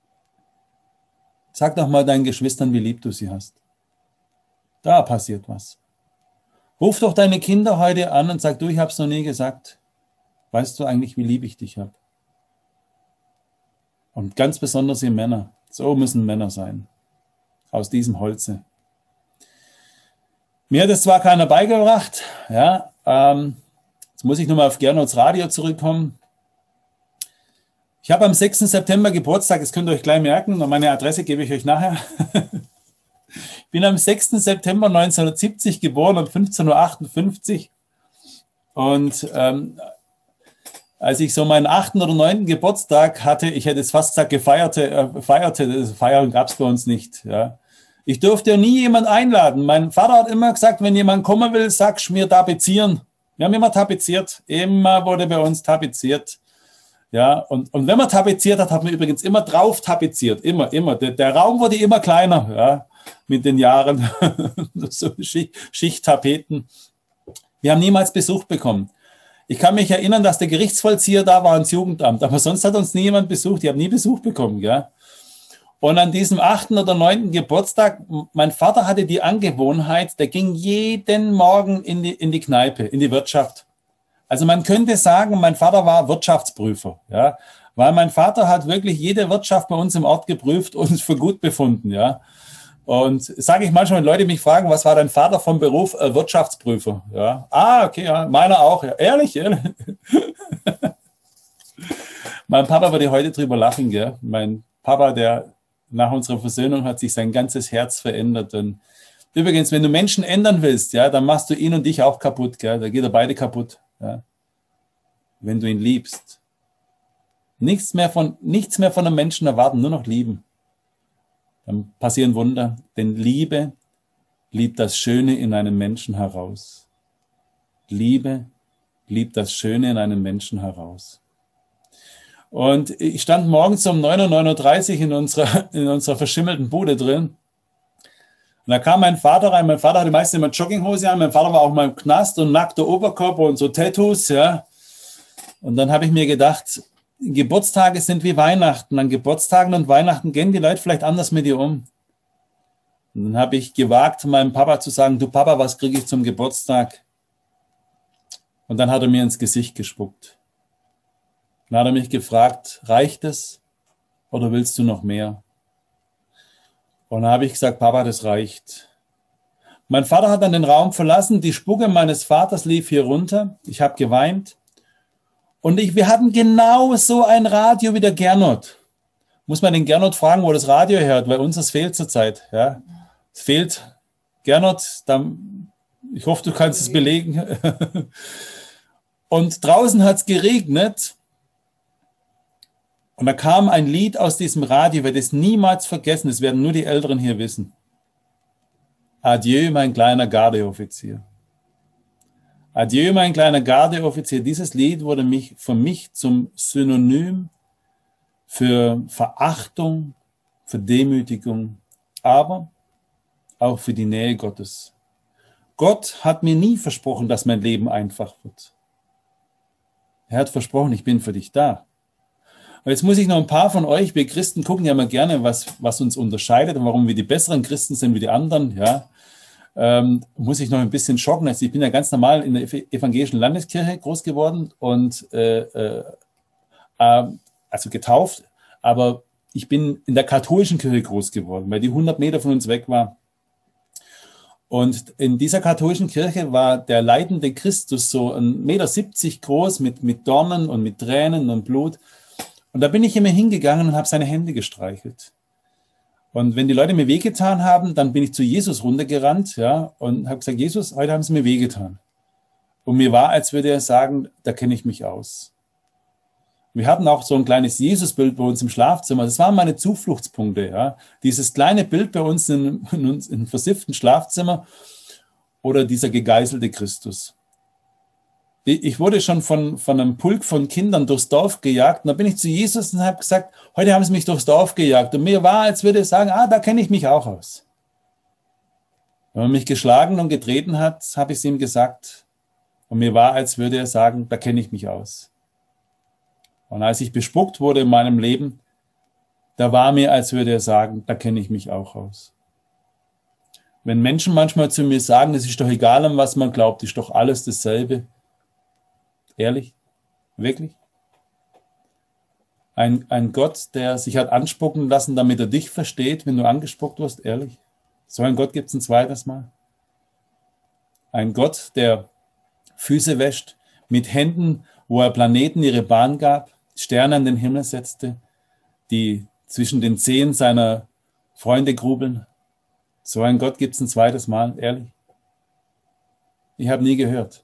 Sag doch mal deinen Geschwistern, wie lieb du sie hast. Da passiert was. Ruf doch deine Kinder heute an und sag, du, ich hab's noch nie gesagt. Weißt du eigentlich, wie lieb ich dich habe? Und ganz besonders ihr Männer. So müssen Männer sein. Aus diesem Holze. Mir hat es zwar keiner beigebracht, ja, ähm, jetzt muss ich nochmal auf Gernolds Radio zurückkommen. Ich habe am sechsten September Geburtstag, das könnt ihr euch gleich merken, und meine Adresse gebe ich euch nachher. Ich bin am sechsten September neunzehnhundertsiebzig geboren, um fünfzehn Uhr achtundfünfzig. Und ähm, als ich so meinen achten oder neunten Geburtstag hatte, ich hätte es fast gesagt, gefeierte, äh, feierte, das Feiern gab es bei uns nicht. Ja. Ich durfte ja nie jemand einladen. Mein Vater hat immer gesagt, wenn jemand kommen will, sagst du mir tapezieren. Wir haben immer tapeziert. Immer wurde bei uns tapeziert. Ja, und, und wenn man tapeziert hat, hat man übrigens immer drauf tapeziert. Immer, immer. Der, der Raum wurde immer kleiner, ja, mit den Jahren. So Schicht, Schichttapeten. Wir haben niemals Besuch bekommen. Ich kann mich erinnern, dass der Gerichtsvollzieher da war ins Jugendamt, aber sonst hat uns nie jemand besucht. Ich habe nie Besuch bekommen, gell? Und an diesem achten oder neunten Geburtstag, mein Vater hatte die Angewohnheit, der ging jeden Morgen in die, in die Kneipe, in die Wirtschaft. Also man könnte sagen, mein Vater war Wirtschaftsprüfer, ja, weil mein Vater hat wirklich jede Wirtschaft bei uns im Ort geprüft und für gut befunden, ja. Und sage ich manchmal, wenn Leute mich fragen, was war dein Vater vom Beruf? Äh, Wirtschaftsprüfer, ja. Ah, okay, ja, meiner auch, ja. Ehrlich, ehrlich. Mein Papa würde heute drüber lachen, gell. Mein Papa, der nach unserer Versöhnung hat sich sein ganzes Herz verändert. Und übrigens, wenn du Menschen ändern willst, ja, dann machst du ihn und dich auch kaputt, gell? Da geht er beide kaputt, ja? Wenn du ihn liebst. Nichts mehr von, nichts mehr von einem Menschen erwarten, nur noch lieben. Dann passieren Wunder, denn Liebe liebt das Schöne in einem Menschen heraus. Liebe liebt das Schöne in einem Menschen heraus. Und ich stand morgens um neun Uhr neununddreißig in unserer, in unserer verschimmelten Bude drin. Und da kam mein Vater rein. Mein Vater hatte meistens immer Jogginghose an. Mein Vater war auch mal im Knast und nackter Oberkörper und so Tattoos, ja. Und dann habe ich mir gedacht, Geburtstage sind wie Weihnachten. An Geburtstagen und Weihnachten gehen die Leute vielleicht anders mit dir um. Und dann habe ich gewagt, meinem Papa zu sagen, du Papa, was kriege ich zum Geburtstag? Und dann hat er mir ins Gesicht gespuckt. Dann hat er mich gefragt, reicht es oder willst du noch mehr? Und dann habe ich gesagt, Papa, das reicht. Mein Vater hat dann den Raum verlassen, die Spucke meines Vaters lief hier runter, ich habe geweint und ich, wir hatten genau so ein Radio wie der Gernot. Muss man den Gernot fragen, wo das Radio hört, weil uns das fehlt zurzeit. Ja? Es fehlt. Gernot, dann, ich hoffe, du kannst es belegen. Und draußen hat es geregnet. Und da kam ein Lied aus diesem Radio, ich werde es niemals vergessen, das werden nur die Älteren hier wissen. Adieu, mein kleiner Gardeoffizier. Adieu, mein kleiner Gardeoffizier. Dieses Lied wurde mich, für mich zum Synonym für Verachtung, für Demütigung, aber auch für die Nähe Gottes. Gott hat mir nie versprochen, dass mein Leben einfach wird. Er hat versprochen, ich bin für dich da. Und jetzt muss ich noch ein paar von euch, wir Christen gucken ja mal gerne, was, was uns unterscheidet und warum wir die besseren Christen sind wie die anderen. Ja. ähm, muss ich noch ein bisschen schocken. Also ich bin ja ganz normal in der evangelischen Landeskirche groß geworden und äh, äh, also getauft, aber ich bin in der katholischen Kirche groß geworden, weil die hundert Meter von uns weg war. Und in dieser katholischen Kirche war der leidende Christus so ein Meter siebzig groß mit, mit Dornen und mit Tränen und Blut. Und da bin ich immer hingegangen und habe seine Hände gestreichelt. Und wenn die Leute mir wehgetan haben, dann bin ich zu Jesus runtergerannt, ja, und habe gesagt, Jesus, heute haben sie mir wehgetan. Und mir war, als würde er sagen, da kenne ich mich aus. Wir hatten auch so ein kleines Jesusbild bei uns im Schlafzimmer. Das waren meine Zufluchtspunkte, ja. Dieses kleine Bild bei uns in, in, uns, in einem versifften Schlafzimmer oder dieser gegeißelte Christus. Ich wurde schon von, von einem Pulk von Kindern durchs Dorf gejagt. Und da bin ich zu Jesus und habe gesagt, heute haben sie mich durchs Dorf gejagt. Und mir war, als würde er sagen, ah, da kenne ich mich auch aus. Wenn man mich geschlagen und getreten hat, habe ich es ihm gesagt. Und mir war, als würde er sagen, da kenne ich mich aus. Und als ich bespuckt wurde in meinem Leben, da war mir, als würde er sagen, da kenne ich mich auch aus. Wenn Menschen manchmal zu mir sagen, es ist doch egal, an was man glaubt, ist doch alles dasselbe. Ehrlich? Wirklich? Ein, ein Gott, der sich hat anspucken lassen, damit er dich versteht, wenn du angespuckt wirst, ehrlich? So ein Gott gibt es ein zweites Mal. Ein Gott, der Füße wäscht, mit Händen, wo er Planeten ihre Bahn gab, Sterne an den Himmel setzte, die zwischen den Zehen seiner Freunde grubeln. So ein Gott gibt es ein zweites Mal, ehrlich? Ich habe nie gehört.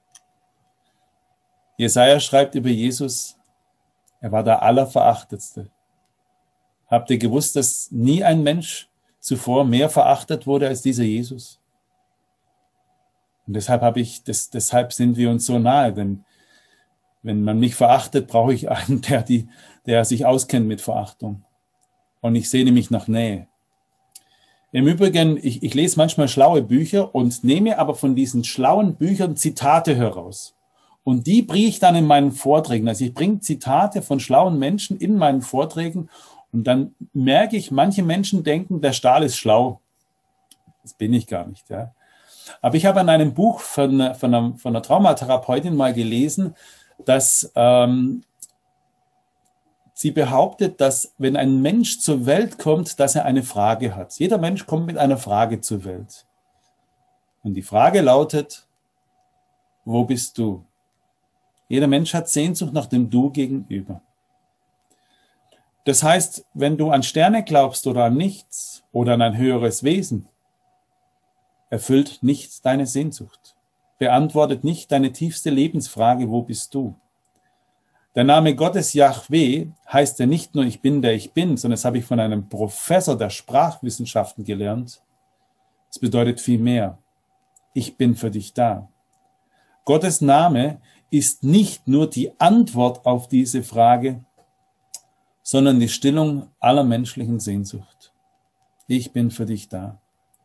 Jesaja schreibt über Jesus, er war der Allerverachtetste. Habt ihr gewusst, dass nie ein Mensch zuvor mehr verachtet wurde als dieser Jesus? Und deshalb habe ich, das, deshalb sind wir uns so nahe, denn wenn man mich verachtet, brauche ich einen, der, die, der sich auskennt mit Verachtung. Und ich sehne mich nach Nähe. Im Übrigen, ich, ich lese manchmal schlaue Bücher und nehme aber von diesen schlauen Büchern Zitate heraus. Und die bringe ich dann in meinen Vorträgen. Also ich bringe Zitate von schlauen Menschen in meinen Vorträgen und dann merke ich, manche Menschen denken, der Stahl ist schlau. Das bin ich gar nicht, ja. Aber ich habe an einem Buch von, von, einer, von einer Traumatherapeutin mal gelesen, dass ähm, sie behauptet, dass wenn ein Mensch zur Welt kommt, dass er eine Frage hat. Jeder Mensch kommt mit einer Frage zur Welt. Und die Frage lautet, wo bist du? Jeder Mensch hat Sehnsucht nach dem Du gegenüber. Das heißt, wenn du an Sterne glaubst oder an nichts oder an ein höheres Wesen, erfüllt nicht deine Sehnsucht, beantwortet nicht deine tiefste Lebensfrage, wo bist du? Der Name Gottes Jahwe heißt ja nicht nur, ich bin der ich bin, sondern das habe ich von einem Professor der Sprachwissenschaften gelernt. Es bedeutet viel mehr. Ich bin für dich da. Gottes Name ist nicht nur die Antwort auf diese Frage, sondern die Stillung aller menschlichen Sehnsucht. Ich bin für dich da.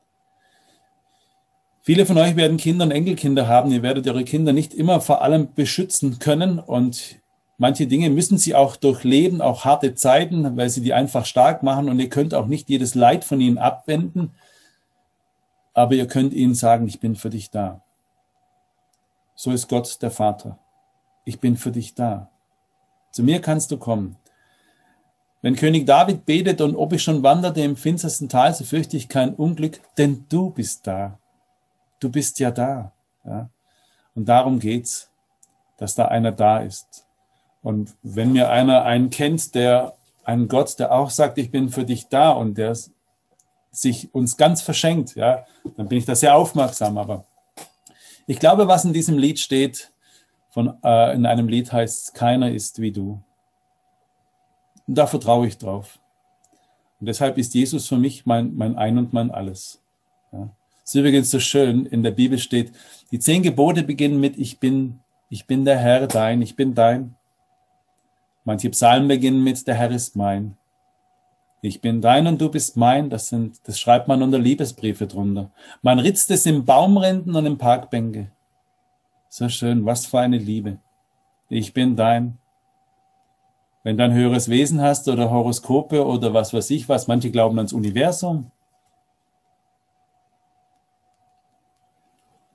Viele von euch werden Kinder und Enkelkinder haben. Ihr werdet eure Kinder nicht immer vor allem beschützen können und manche Dinge müssen sie auch durchleben, auch harte Zeiten, weil sie die einfach stark machen und ihr könnt auch nicht jedes Leid von ihnen abwenden, aber ihr könnt ihnen sagen, ich bin für dich da. So ist Gott der Vater. Ich bin für dich da. Zu mir kannst du kommen. Wenn König David betet und ob ich schon wanderte im finstersten Tal, so fürchte ich kein Unglück, denn du bist da. Du bist ja da. Ja? Und darum geht's, dass da einer da ist. Und wenn mir einer einen kennt, der einen Gott, der auch sagt, ich bin für dich da und der sich uns ganz verschenkt, ja, dann bin ich da sehr aufmerksam. Aber ich glaube, was in diesem Lied steht, von, äh, in einem Lied heißt, keiner ist wie du. Und da vertraue ich drauf. Und deshalb ist Jesus für mich mein, mein Ein und mein Alles. Ja. Es ist übrigens so schön, in der Bibel steht, die zehn Gebote beginnen mit, ich bin, ich bin der Herr dein, ich bin dein. Manche Psalmen beginnen mit, der Herr ist mein. Ich bin dein und du bist mein, das sind, das schreibt man unter Liebesbriefe drunter. Man ritzt es in Baumrinden und in Parkbänke. So schön, was für eine Liebe. Ich bin dein. Wenn du ein höheres Wesen hast oder Horoskope oder was weiß ich was, manche glauben ans Universum.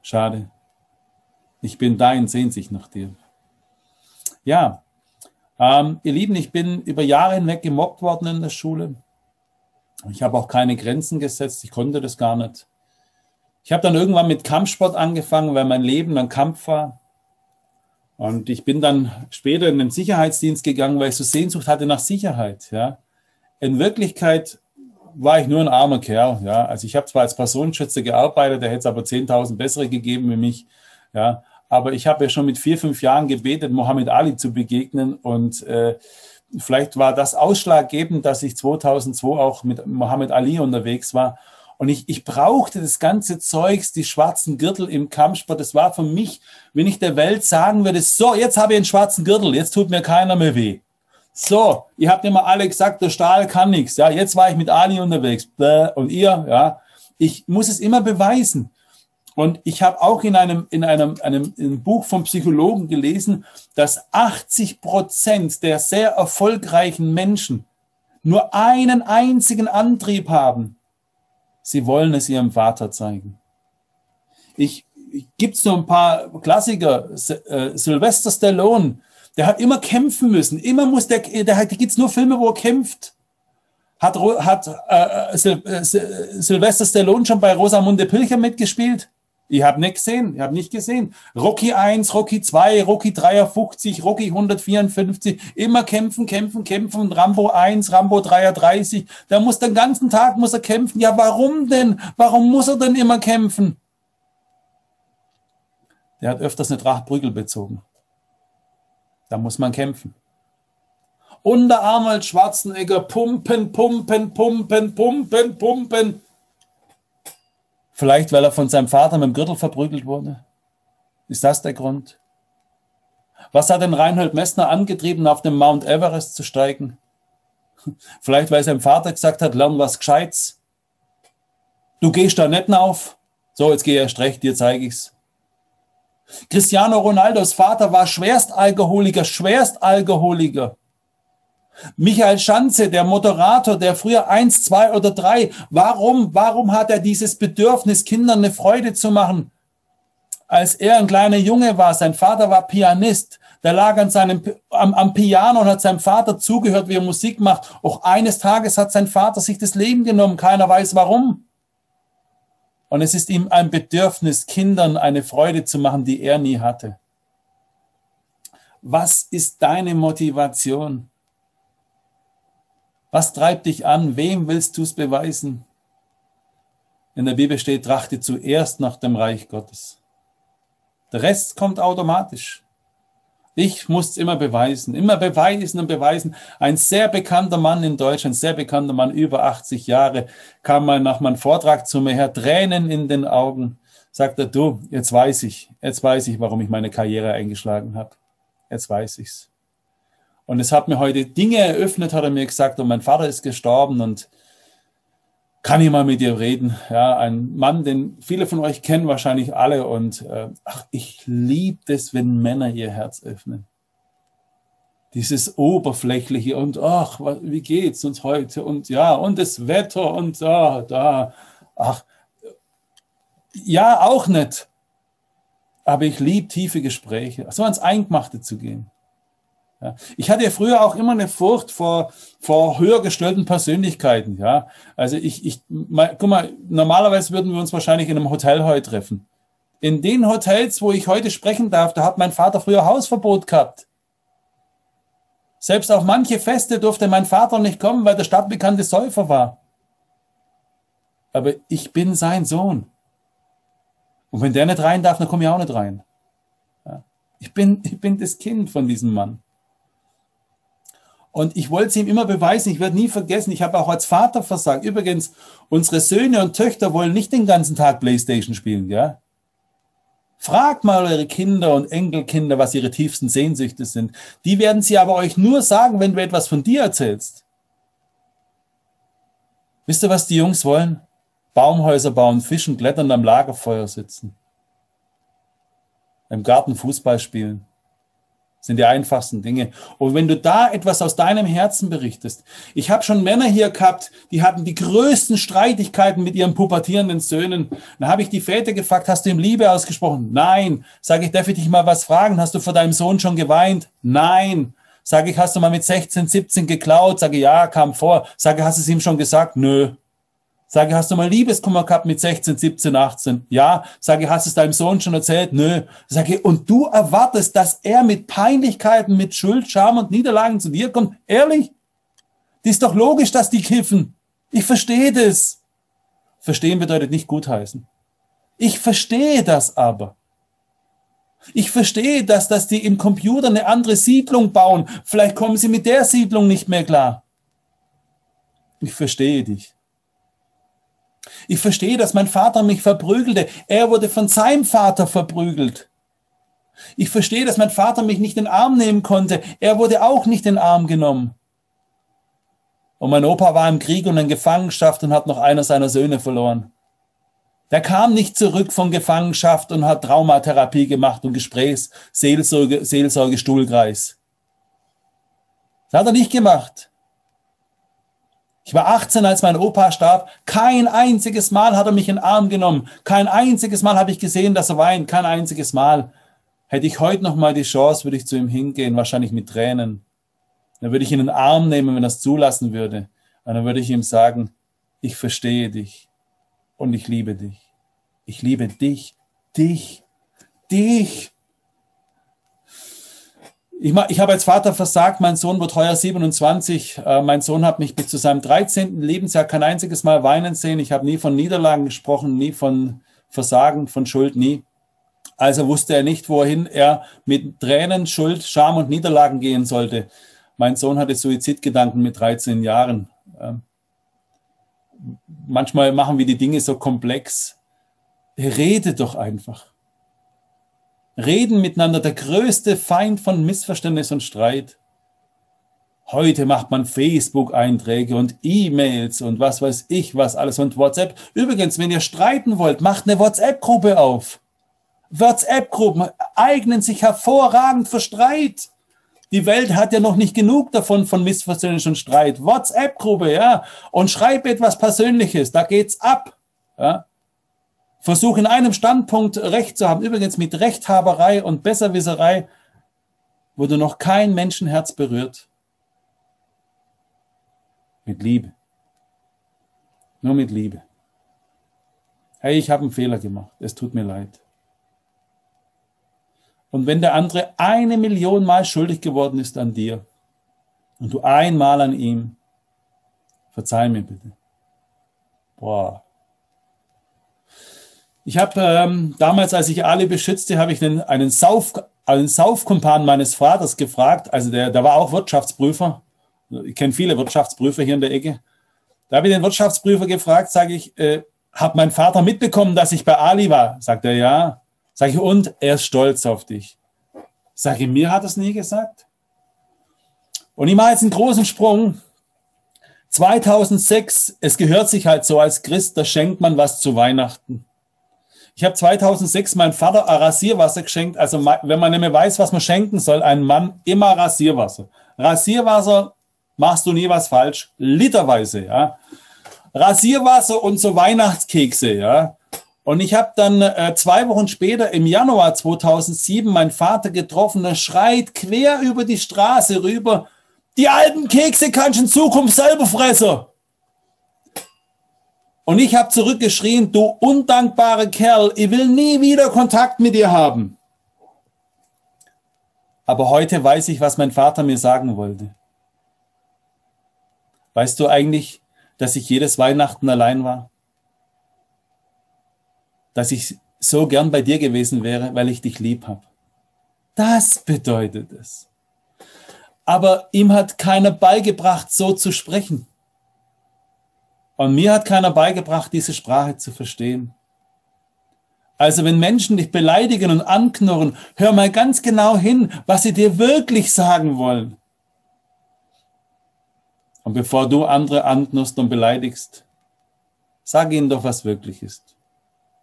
Schade. Ich bin da in Sehnsucht nach dir. Ja, ähm, ihr Lieben, ich bin über Jahre hinweg gemobbt worden in der Schule. Ich habe auch keine Grenzen gesetzt. Ich konnte das gar nicht. Ich habe dann irgendwann mit Kampfsport angefangen, weil mein Leben ein Kampf war. Und ich bin dann später in den Sicherheitsdienst gegangen, weil ich so Sehnsucht hatte nach Sicherheit. Ja. In Wirklichkeit war ich nur ein armer Kerl. Ja. Also ich habe zwar als Personenschützer gearbeitet, da hätte es aber zehntausend bessere gegeben wie mich. Ja. Aber ich habe ja schon mit vier, fünf Jahren gebetet, Mohammed Ali zu begegnen. Und äh, vielleicht war das ausschlaggebend, dass ich zweitausendzwei auch mit Mohammed Ali unterwegs war. Und ich, ich brauchte das ganze Zeugs, die schwarzen Gürtel im Kampfsport. Das war für mich, wenn ich der Welt sagen würde, so, jetzt habe ich einen schwarzen Gürtel, jetzt tut mir keiner mehr weh. So, ihr habt immer alle gesagt, der Stahl kann nichts. Ja, jetzt war ich mit Ali unterwegs. Und ihr, ja, ich muss es immer beweisen. Und ich habe auch in einem, in einem, einem, in einem Buch vom Psychologen gelesen, dass achtzig Prozent der sehr erfolgreichen Menschen nur einen einzigen Antrieb haben. Sie wollen es ihrem Vater zeigen. Ich, ich gibt so ein paar Klassiker. Äh, Sylvester Stallone, der hat immer kämpfen müssen. Immer muss der, der hat, gibt's nur Filme, wo er kämpft. Hat, hat äh, Sil, äh, Sylvester Stallone schon bei Rosamunde Pilcher mitgespielt? Ich habe nicht gesehen, ich habe nicht gesehen. Rocky eins, Rocky zwei, Rocky dreiundfünfzig, Rocky hundertvierundfünfzig, immer kämpfen, kämpfen, kämpfen. Rambo eins, Rambo dreiunddreißig. Der muss den ganzen Tag muss er kämpfen. Ja, warum denn? Warum muss er denn immer kämpfen? Der hat öfters eine Tracht Prügel bezogen. Da muss man kämpfen. Und der Arnold Schwarzenegger, pumpen, pumpen, pumpen, pumpen, pumpen. Vielleicht, weil er von seinem Vater mit dem Gürtel verprügelt wurde. Ist das der Grund? Was hat den Reinhold Messner angetrieben, auf den Mount Everest zu steigen? Vielleicht, weil sein Vater gesagt hat, lern was Gescheites. Du gehst da nicht auf. So, jetzt geh erst recht, dir zeige ich's. Cristiano Ronaldos Vater war Schwerstalkoholiker, Schwerstalkoholiker. Michael Schanze, der Moderator, der früher eins, zwei oder drei, warum, warum hat er dieses Bedürfnis, Kindern eine Freude zu machen? Als er ein kleiner Junge war, sein Vater war Pianist, der lag an seinem, am, am Piano und hat seinem Vater zugehört, wie er Musik macht. Auch eines Tages hat sein Vater sich das Leben genommen, keiner weiß warum. Und es ist ihm ein Bedürfnis, Kindern eine Freude zu machen, die er nie hatte. Was ist deine Motivation? Was treibt dich an? Wem willst du es beweisen? In der Bibel steht, trachte zuerst nach dem Reich Gottes. Der Rest kommt automatisch. Ich muss es immer beweisen, immer beweisen und beweisen. Ein sehr bekannter Mann in Deutschland, sehr bekannter Mann, über achtzig Jahre, kam mal nach meinem Vortrag zu mir her, Tränen in den Augen. Sagt er, du, jetzt weiß ich, jetzt weiß ich, warum ich meine Karriere eingeschlagen habe. Jetzt weiß ich's. Und es hat mir heute Dinge eröffnet, hat er mir gesagt, und mein Vater ist gestorben und kann ich mal mit dir reden? Ja, ein Mann, den viele von euch kennen, wahrscheinlich alle. Und äh, ach, ich liebe das, wenn Männer ihr Herz öffnen. Dieses Oberflächliche und ach, wie geht's uns heute? Und ja, und das Wetter und da, da. Ach, ja, auch nicht. Aber ich liebe tiefe Gespräche, so ans Eingemachte zu gehen. Ja. Ich hatte ja früher auch immer eine Furcht vor, vor höher gestellten Persönlichkeiten. Ja. Also ich, ich mal, guck mal, normalerweise würden wir uns wahrscheinlich in einem Hotel heute treffen. In den Hotels, wo ich heute sprechen darf, da hat mein Vater früher Hausverbot gehabt. Selbst auf manche Feste durfte mein Vater nicht kommen, weil der stadtbekannte Säufer war. Aber ich bin sein Sohn. Und wenn der nicht rein darf, dann komme ich auch nicht rein. Ja. Ich bin, ich bin das Kind von diesem Mann. Und ich wollte es ihm immer beweisen, ich werde nie vergessen, ich habe auch als Vater versagt. Übrigens, unsere Söhne und Töchter wollen nicht den ganzen Tag Playstation spielen, ja? Fragt mal eure Kinder und Enkelkinder, was ihre tiefsten Sehnsüchte sind. Die werden sie aber euch nur sagen, wenn du etwas von dir erzählst. Wisst ihr, was die Jungs wollen? Baumhäuser bauen, fischen, klettern, am Lagerfeuer sitzen. Im Garten Fußball spielen. Das sind die einfachsten Dinge. Und wenn du da etwas aus deinem Herzen berichtest. Ich habe schon Männer hier gehabt, die hatten die größten Streitigkeiten mit ihren pubertierenden Söhnen. Dann habe ich die Väter gefragt, hast du ihm Liebe ausgesprochen? Nein. Sage ich, darf ich dich mal was fragen? Hast du vor deinem Sohn schon geweint? Nein. Sage ich, hast du mal mit sechzehn, siebzehn geklaut? Sage ich, ja, kam vor. Sage, hast du es ihm schon gesagt? Nö. Sage, hast du mal Liebeskummer gehabt mit sechzehn, siebzehn, achtzehn? Ja. Sage, hast du es deinem Sohn schon erzählt? Nö. Sage, und du erwartest, dass er mit Peinlichkeiten, mit Schuld, Scham und Niederlagen zu dir kommt? Ehrlich? Das ist doch logisch, dass die kiffen. Ich verstehe das. Verstehen bedeutet nicht gutheißen. Ich verstehe das aber. Ich verstehe das, dass die im Computer eine andere Siedlung bauen. Vielleicht kommen sie mit der Siedlung nicht mehr klar. Ich verstehe dich. Ich verstehe, dass mein Vater mich verprügelte. Er wurde von seinem Vater verprügelt. Ich verstehe, dass mein Vater mich nicht in den Arm nehmen konnte. Er wurde auch nicht in den Arm genommen. Und mein Opa war im Krieg und in Gefangenschaft und hat noch einer seiner Söhne verloren. Der kam nicht zurück von Gefangenschaft und hat Traumatherapie gemacht und Gesprächs-, Seelsorge, Seelsorge, Stuhlkreis. Das hat er nicht gemacht. Ich war achtzehn, als mein Opa starb. Kein einziges Mal hat er mich in den Arm genommen. Kein einziges Mal habe ich gesehen, dass er weint. Kein einziges Mal. Hätte ich heute noch mal die Chance, würde ich zu ihm hingehen, wahrscheinlich mit Tränen. Dann würde ich ihn in den Arm nehmen, wenn er es zulassen würde. Und dann würde ich ihm sagen, ich verstehe dich und ich liebe dich. Ich liebe dich, dich, dich. Ich, ich habe als Vater versagt, mein Sohn wird heuer siebenundzwanzig. Äh, mein Sohn hat mich bis zu seinem dreizehnten Lebensjahr kein einziges Mal weinen sehen. Ich habe nie von Niederlagen gesprochen, nie von Versagen, von Schuld, nie. Also wusste er nicht, wohin er mit Tränen, Schuld, Scham und Niederlagen gehen sollte. Mein Sohn hatte Suizidgedanken mit dreizehn Jahren. Äh, manchmal machen wir die Dinge so komplex. Rede doch einfach. Reden miteinander, der größte Feind von Missverständnis und Streit. Heute macht man Facebook-Einträge und E-Mails und was weiß ich was alles und WhatsApp. Übrigens, wenn ihr streiten wollt, macht eine WhatsApp-Gruppe auf. WhatsApp-Gruppen eignen sich hervorragend für Streit. Die Welt hat ja noch nicht genug davon, von Missverständnis und Streit. WhatsApp-Gruppe, ja. Und schreib etwas Persönliches, da geht's ab. Ja. Versuch in einem Standpunkt Recht zu haben. Übrigens mit Rechthaberei und Besserwisserei wurde noch kein Menschenherz berührt. Mit Liebe. Nur mit Liebe. Hey, ich habe einen Fehler gemacht. Es tut mir leid. Und wenn der andere eine Million Mal schuldig geworden ist an dir und du einmal an ihm, verzeih mir bitte. Boah. Ich habe ähm, damals, als ich Ali beschützte, habe ich einen, einen, Sauf, einen Saufkumpan meines Vaters gefragt. Also der, der war auch Wirtschaftsprüfer. Ich kenne viele Wirtschaftsprüfer hier in der Ecke. Da habe ich den Wirtschaftsprüfer gefragt, sage ich, äh, hat mein Vater mitbekommen, dass ich bei Ali war? Sagt er, ja. Sage ich, und er ist stolz auf dich. Sage ich, mir hat er es nie gesagt. Und ich mache jetzt einen großen Sprung. zweitausendsechs, es gehört sich halt so als Christ, da schenkt man was zu Weihnachten. Ich habe zweitausendsechs meinem Vater ein Rasierwasser geschenkt. Also wenn man nicht mehr weiß, was man schenken soll, einem Mann immer Rasierwasser. Rasierwasser, machst du nie was falsch. Literweise, ja. Rasierwasser und so Weihnachtskekse, ja. Und ich habe dann äh, zwei Wochen später im Januar zweitausendsieben meinen Vater getroffen. Der schreit quer über die Straße rüber, die alten Kekse kannst du in Zukunft selber fressen. Und ich habe zurückgeschrien, du undankbare Kerl, ich will nie wieder Kontakt mit dir haben. Aber heute weiß ich, was mein Vater mir sagen wollte. Weißt du eigentlich, dass ich jedes Weihnachten allein war? Dass ich so gern bei dir gewesen wäre, weil ich dich lieb habe. Das bedeutet es. Aber ihm hat keiner beigebracht, so zu sprechen. Und mir hat keiner beigebracht, diese Sprache zu verstehen. Also wenn Menschen dich beleidigen und anknurren, hör mal ganz genau hin, was sie dir wirklich sagen wollen. Und bevor du andere anknurrst und beleidigst, sag ihnen doch, was wirklich ist.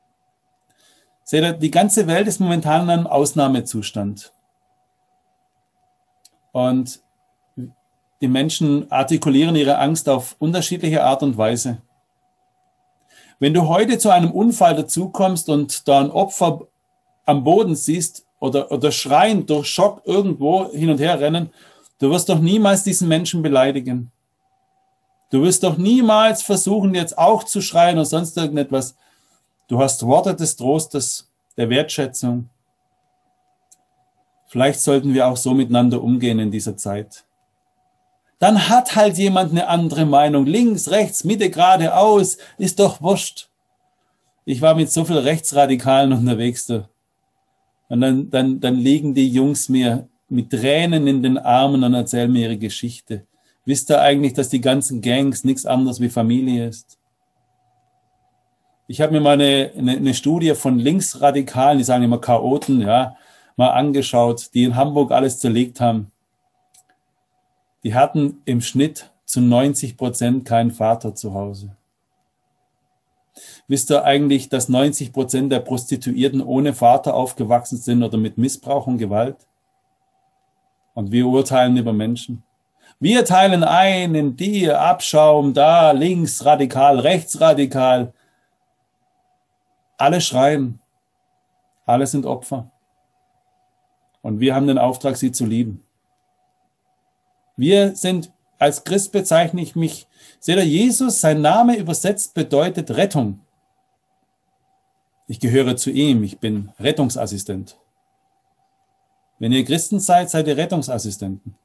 Seht ihr, die ganze Welt ist momentan in einem Ausnahmezustand. Und die Menschen artikulieren ihre Angst auf unterschiedliche Art und Weise. Wenn du heute zu einem Unfall dazukommst und da ein Opfer am Boden siehst oder, oder schreiend durch Schock irgendwo hin und her rennen, du wirst doch niemals diesen Menschen beleidigen. Du wirst doch niemals versuchen, jetzt auch zu schreien oder sonst irgendetwas. Du hast Worte des Trostes, der Wertschätzung. Vielleicht sollten wir auch so miteinander umgehen in dieser Zeit. Dann hat halt jemand eine andere Meinung. Links, rechts, Mitte, geradeaus. Ist doch wurscht. Ich war mit so vielen Rechtsradikalen unterwegs. Da. Und dann, dann, dann liegen die Jungs mir mit Tränen in den Armen und erzählen mir ihre Geschichte. Wisst ihr eigentlich, dass die ganzen Gangs nichts anderes wie Familie ist? Ich habe mir mal eine, eine, eine Studie von Linksradikalen, die sagen immer Chaoten, ja, mal angeschaut, die in Hamburg alles zerlegt haben. Die hatten im Schnitt zu neunzig Prozent keinen Vater zu Hause. Wisst ihr eigentlich, dass neunzig Prozent der Prostituierten ohne Vater aufgewachsen sind oder mit Missbrauch und Gewalt? Und wir urteilen über Menschen. Wir teilen ein in die, Abschaum, da, links radikal, rechts radikal. Alle schreien. Alle sind Opfer. Und wir haben den Auftrag, sie zu lieben. Wir sind, als Christ bezeichne ich mich, seht ihr, Jesus, sein Name übersetzt bedeutet Rettung. Ich gehöre zu ihm, ich bin Rettungsassistent. Wenn ihr Christen seid, seid ihr Rettungsassistenten.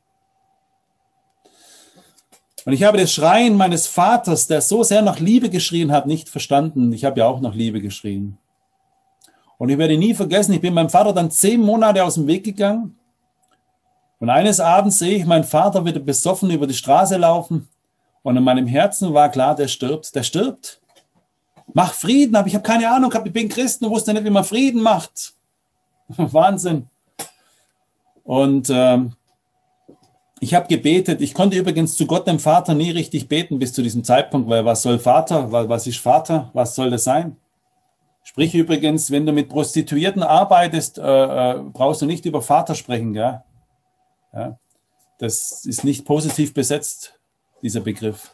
Und ich habe das Schreien meines Vaters, der so sehr nach Liebe geschrien hat, nicht verstanden. Ich habe ja auch nach Liebe geschrien. Und ich werde nie vergessen, ich bin meinem Vater dann zehn Monate aus dem Weg gegangen. Und eines Abends sehe ich meinen Vater wieder besoffen über die Straße laufen. Und in meinem Herzen war klar, der stirbt, der stirbt. Mach Frieden, aber ich habe keine Ahnung, ich bin Christen und wusste nicht, wie man Frieden macht. Wahnsinn. Und ähm, ich habe gebetet. Ich konnte übrigens zu Gott, dem Vater, nie richtig beten bis zu diesem Zeitpunkt, weil was soll Vater, was ist Vater, was soll das sein? Sprich übrigens, wenn du mit Prostituierten arbeitest, äh, äh, brauchst du nicht über Vater sprechen, gell? Ja, das ist nicht positiv besetzt, dieser Begriff.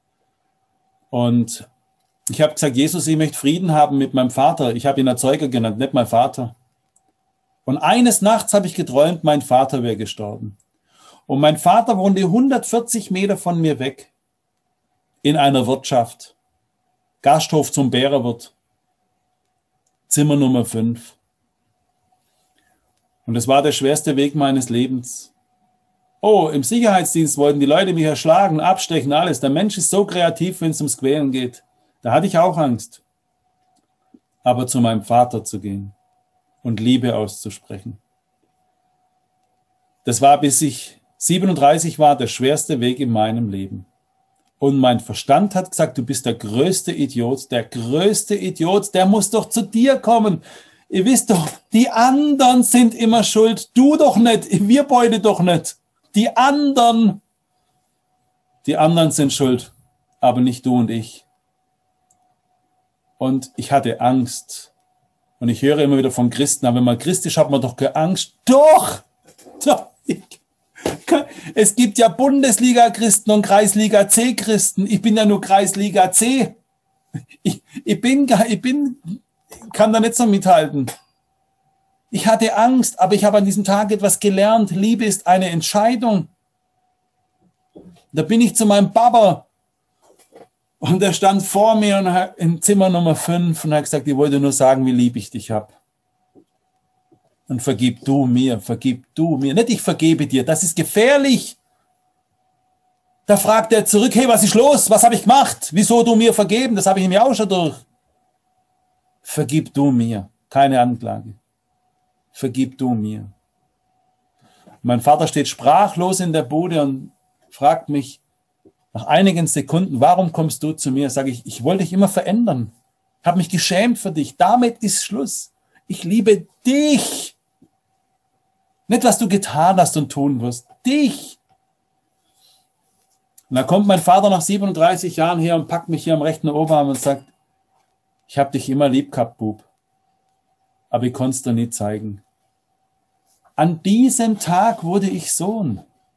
Und ich habe gesagt, Jesus, ich möchte Frieden haben mit meinem Vater. Ich habe ihn Erzeuger genannt, nicht mein Vater. Und eines Nachts habe ich geträumt, mein Vater wäre gestorben. Und mein Vater wohnte hundertvierzig Meter von mir weg in einer Wirtschaft. Gasthof zum Bärerwirt. Zimmer Nummer fünf. Und es war der schwerste Weg meines Lebens. Oh, im Sicherheitsdienst wollten die Leute mich erschlagen, abstechen, alles. Der Mensch ist so kreativ, wenn es ums Quälen geht. Da hatte ich auch Angst. Aber zu meinem Vater zu gehen und Liebe auszusprechen. Das war, bis ich siebenunddreißig war, der schwerste Weg in meinem Leben. Und mein Verstand hat gesagt, du bist der größte Idiot, der größte Idiot, der muss doch zu dir kommen. Ihr wisst doch, die anderen sind immer schuld, du doch nicht, wir beide doch nicht. Die anderen, die anderen sind schuld, aber nicht du und ich. Und ich hatte Angst. Und ich höre immer wieder von Christen, aber wenn man Christ ist, hat man doch keine Angst. Doch! Doch. Es gibt ja Bundesliga-Christen und Kreisliga-C-Christen. Ich bin ja nur Kreisliga-C. Ich, ich bin, ich bin, kann da nicht so mithalten. Ich hatte Angst, aber ich habe an diesem Tag etwas gelernt. Liebe ist eine Entscheidung. Da bin ich zu meinem Papa und er stand vor mir und hat, in Zimmer Nummer fünf und hat gesagt, ich wollte nur sagen, wie lieb ich dich habe. Und vergib du mir, vergib du mir. Nicht ich vergebe dir, das ist gefährlich. Da fragt er zurück, hey, was ist los? Was habe ich gemacht? Wieso du mir vergeben? Das habe ich ihm ja auch schon durch. Vergib du mir, keine Anklage. Vergib du mir. Mein Vater steht sprachlos in der Bude und fragt mich nach einigen Sekunden, warum kommst du zu mir? Sage ich, ich wollte dich immer verändern. Ich habe mich geschämt für dich. Damit ist Schluss. Ich liebe dich. Nicht, was du getan hast und tun wirst. Dich. Und dann kommt mein Vater nach siebenunddreißig Jahren her und packt mich hier am rechten Oberarm und sagt, ich habe dich immer lieb gehabt, Bub. Aber ich konnte es dir nie zeigen. An diesem Tag wurde ich Sohn.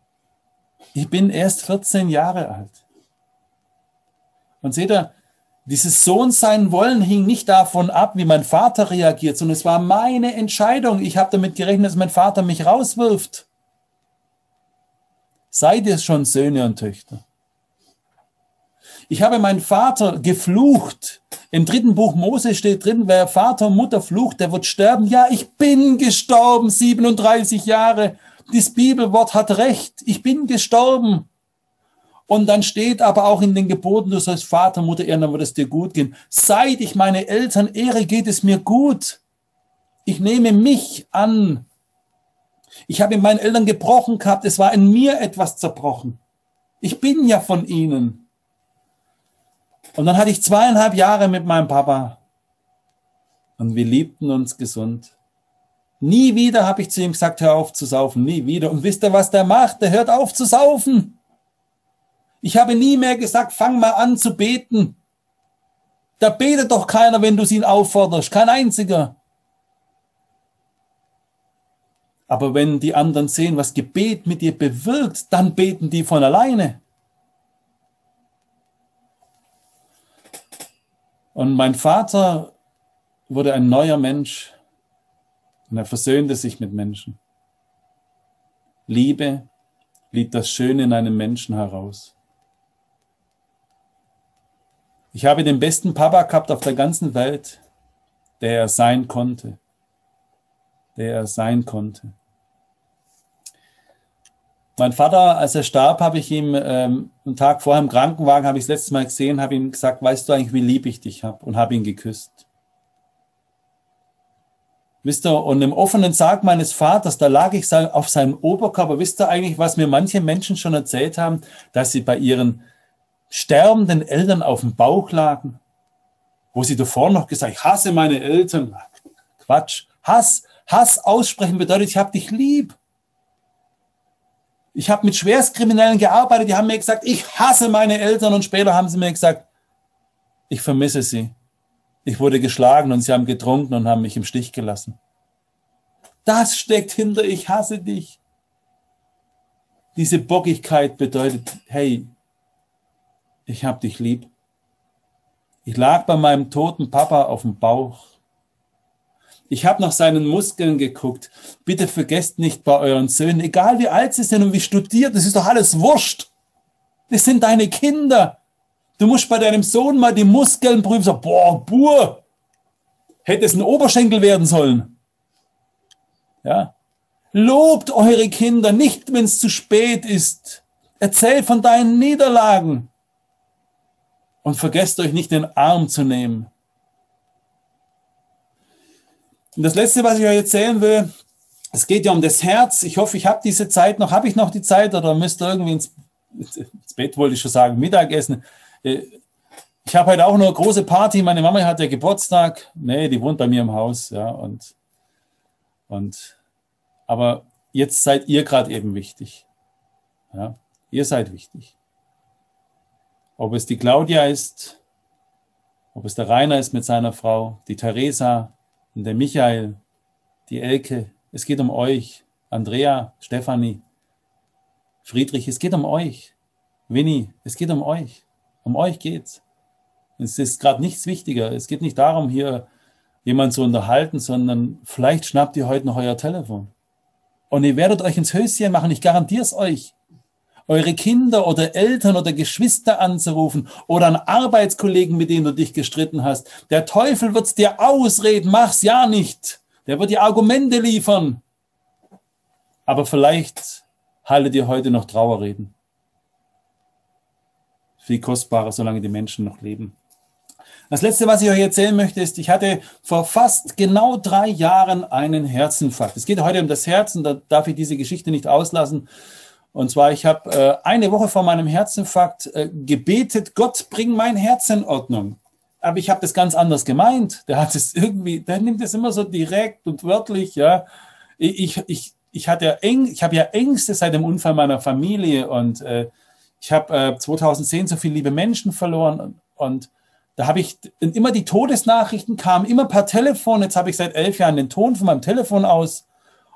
Ich bin erst vierzehn Jahre alt. Und seht ihr, dieses Sohn sein wollen hing nicht davon ab, wie mein Vater reagiert, sondern es war meine Entscheidung. Ich habe damit gerechnet, dass mein Vater mich rauswirft. Seid ihr schon Söhne und Töchter? Ich habe meinen Vater geflucht. Im dritten Buch Mose steht drin, wer Vater und Mutter flucht, der wird sterben. Ja, ich bin gestorben, siebenunddreißig Jahre. Das Bibelwort hat recht. Ich bin gestorben. Und dann steht aber auch in den Geboten, du sollst Vater, Mutter ehren, dann wird es dir gut gehen. Seit ich meine Eltern ehre, geht es mir gut. Ich nehme mich an. Ich habe in meinen Eltern gebrochen gehabt. Es war in mir etwas zerbrochen. Ich bin ja von ihnen. Und dann hatte ich zweieinhalb Jahre mit meinem Papa. Und wir liebten uns gesund. Nie wieder habe ich zu ihm gesagt, hör auf zu saufen. Nie wieder. Und wisst ihr, was der macht? Der hört auf zu saufen. Ich habe nie mehr gesagt, fang mal an zu beten. Da betet doch keiner, wenn du ihn aufforderst. Kein einziger. Aber wenn die anderen sehen, was Gebet mit dir bewirkt, dann beten die von alleine. Und mein Vater wurde ein neuer Mensch und er versöhnte sich mit Menschen. Liebe liebt das Schöne in einem Menschen heraus. Ich habe den besten Papa gehabt auf der ganzen Welt, der er sein konnte. Der er sein konnte. Mein Vater, als er starb, habe ich ihm ähm, einen Tag vorher im Krankenwagen, habe ich das letzte Mal gesehen, habe ihm gesagt, weißt du eigentlich, wie lieb ich dich habe? Und habe ihn geküsst. Wisst ihr, und im offenen Sarg meines Vaters, da lag ich auf seinem Oberkörper. Wisst ihr eigentlich, was mir manche Menschen schon erzählt haben? Dass sie bei ihren sterbenden Eltern auf dem Bauch lagen, wo sie davor noch gesagt, ich hasse meine Eltern. Quatsch. Hass, Hass aussprechen bedeutet, ich habe dich lieb. Ich habe mit Schwerstkriminellen gearbeitet, die haben mir gesagt, ich hasse meine Eltern und später haben sie mir gesagt, ich vermisse sie. Ich wurde geschlagen und sie haben getrunken und haben mich im Stich gelassen. Das steckt hinter, ich hasse dich. Diese Bockigkeit bedeutet, hey, ich hab dich lieb. Ich lag bei meinem toten Papa auf dem Bauch. Ich habe nach seinen Muskeln geguckt. Bitte vergesst nicht bei euren Söhnen, egal wie alt sie sind und wie studiert, das ist doch alles wurscht. Das sind deine Kinder. Du musst bei deinem Sohn mal die Muskeln prüfen. So, boah, Bur, hätte es ein Oberschenkel werden sollen. Ja. Lobt eure Kinder, nicht wenn es zu spät ist. Erzählt von deinen Niederlagen. Und vergesst euch nicht, den Arm zu nehmen. Und das Letzte, was ich euch erzählen will, es geht ja um das Herz. Ich hoffe, ich habe diese Zeit noch. Habe ich noch die Zeit oder müsst ihr irgendwie ins, ins Bett, wollte ich schon sagen, Mittagessen. Ich habe heute auch noch eine große Party. Meine Mama hat ja Geburtstag. Nee, die wohnt bei mir im Haus. Ja, und, und, aber jetzt seid ihr gerade eben wichtig. Ja, ihr seid wichtig. Ob es die Claudia ist, ob es der Rainer ist mit seiner Frau, die Theresa, und der Michael, die Elke. Es geht um euch. Andrea, Stefanie, Friedrich, es geht um euch. Winnie, es geht um euch. Um euch geht's. Es ist gerade nichts wichtiger. Es geht nicht darum, hier jemanden zu unterhalten, sondern vielleicht schnappt ihr heute noch euer Telefon. Und ihr werdet euch ins Höschen machen, ich garantiere es euch. Eure Kinder oder Eltern oder Geschwister anzurufen oder einen Arbeitskollegen, mit dem du dich gestritten hast. Der Teufel wird's dir ausreden, mach's ja nicht. Der wird dir Argumente liefern. Aber vielleicht haltet ihr heute noch Trauerreden. Viel kostbarer, solange die Menschen noch leben. Das Letzte, was ich euch erzählen möchte, ist, ich hatte vor fast genau drei Jahren einen Herzinfarkt. Es geht heute um das Herz und da darf ich diese Geschichte nicht auslassen. Und zwar, ich habe äh, eine Woche vor meinem Herzinfarkt äh, gebetet, Gott, bring mein Herz in Ordnung. Aber ich habe das ganz anders gemeint. Der hat es irgendwie, der nimmt es immer so direkt und wörtlich, ja. Ich, ich, ich hatte eng, ich habe ja Ängste seit dem Unfall meiner Familie und äh, ich habe äh, zweitausendzehn so viele liebe Menschen verloren und, und da habe ich immer die Todesnachrichten kamen immer per Telefon. Jetzt habe ich seit elf Jahren den Ton von meinem Telefon aus.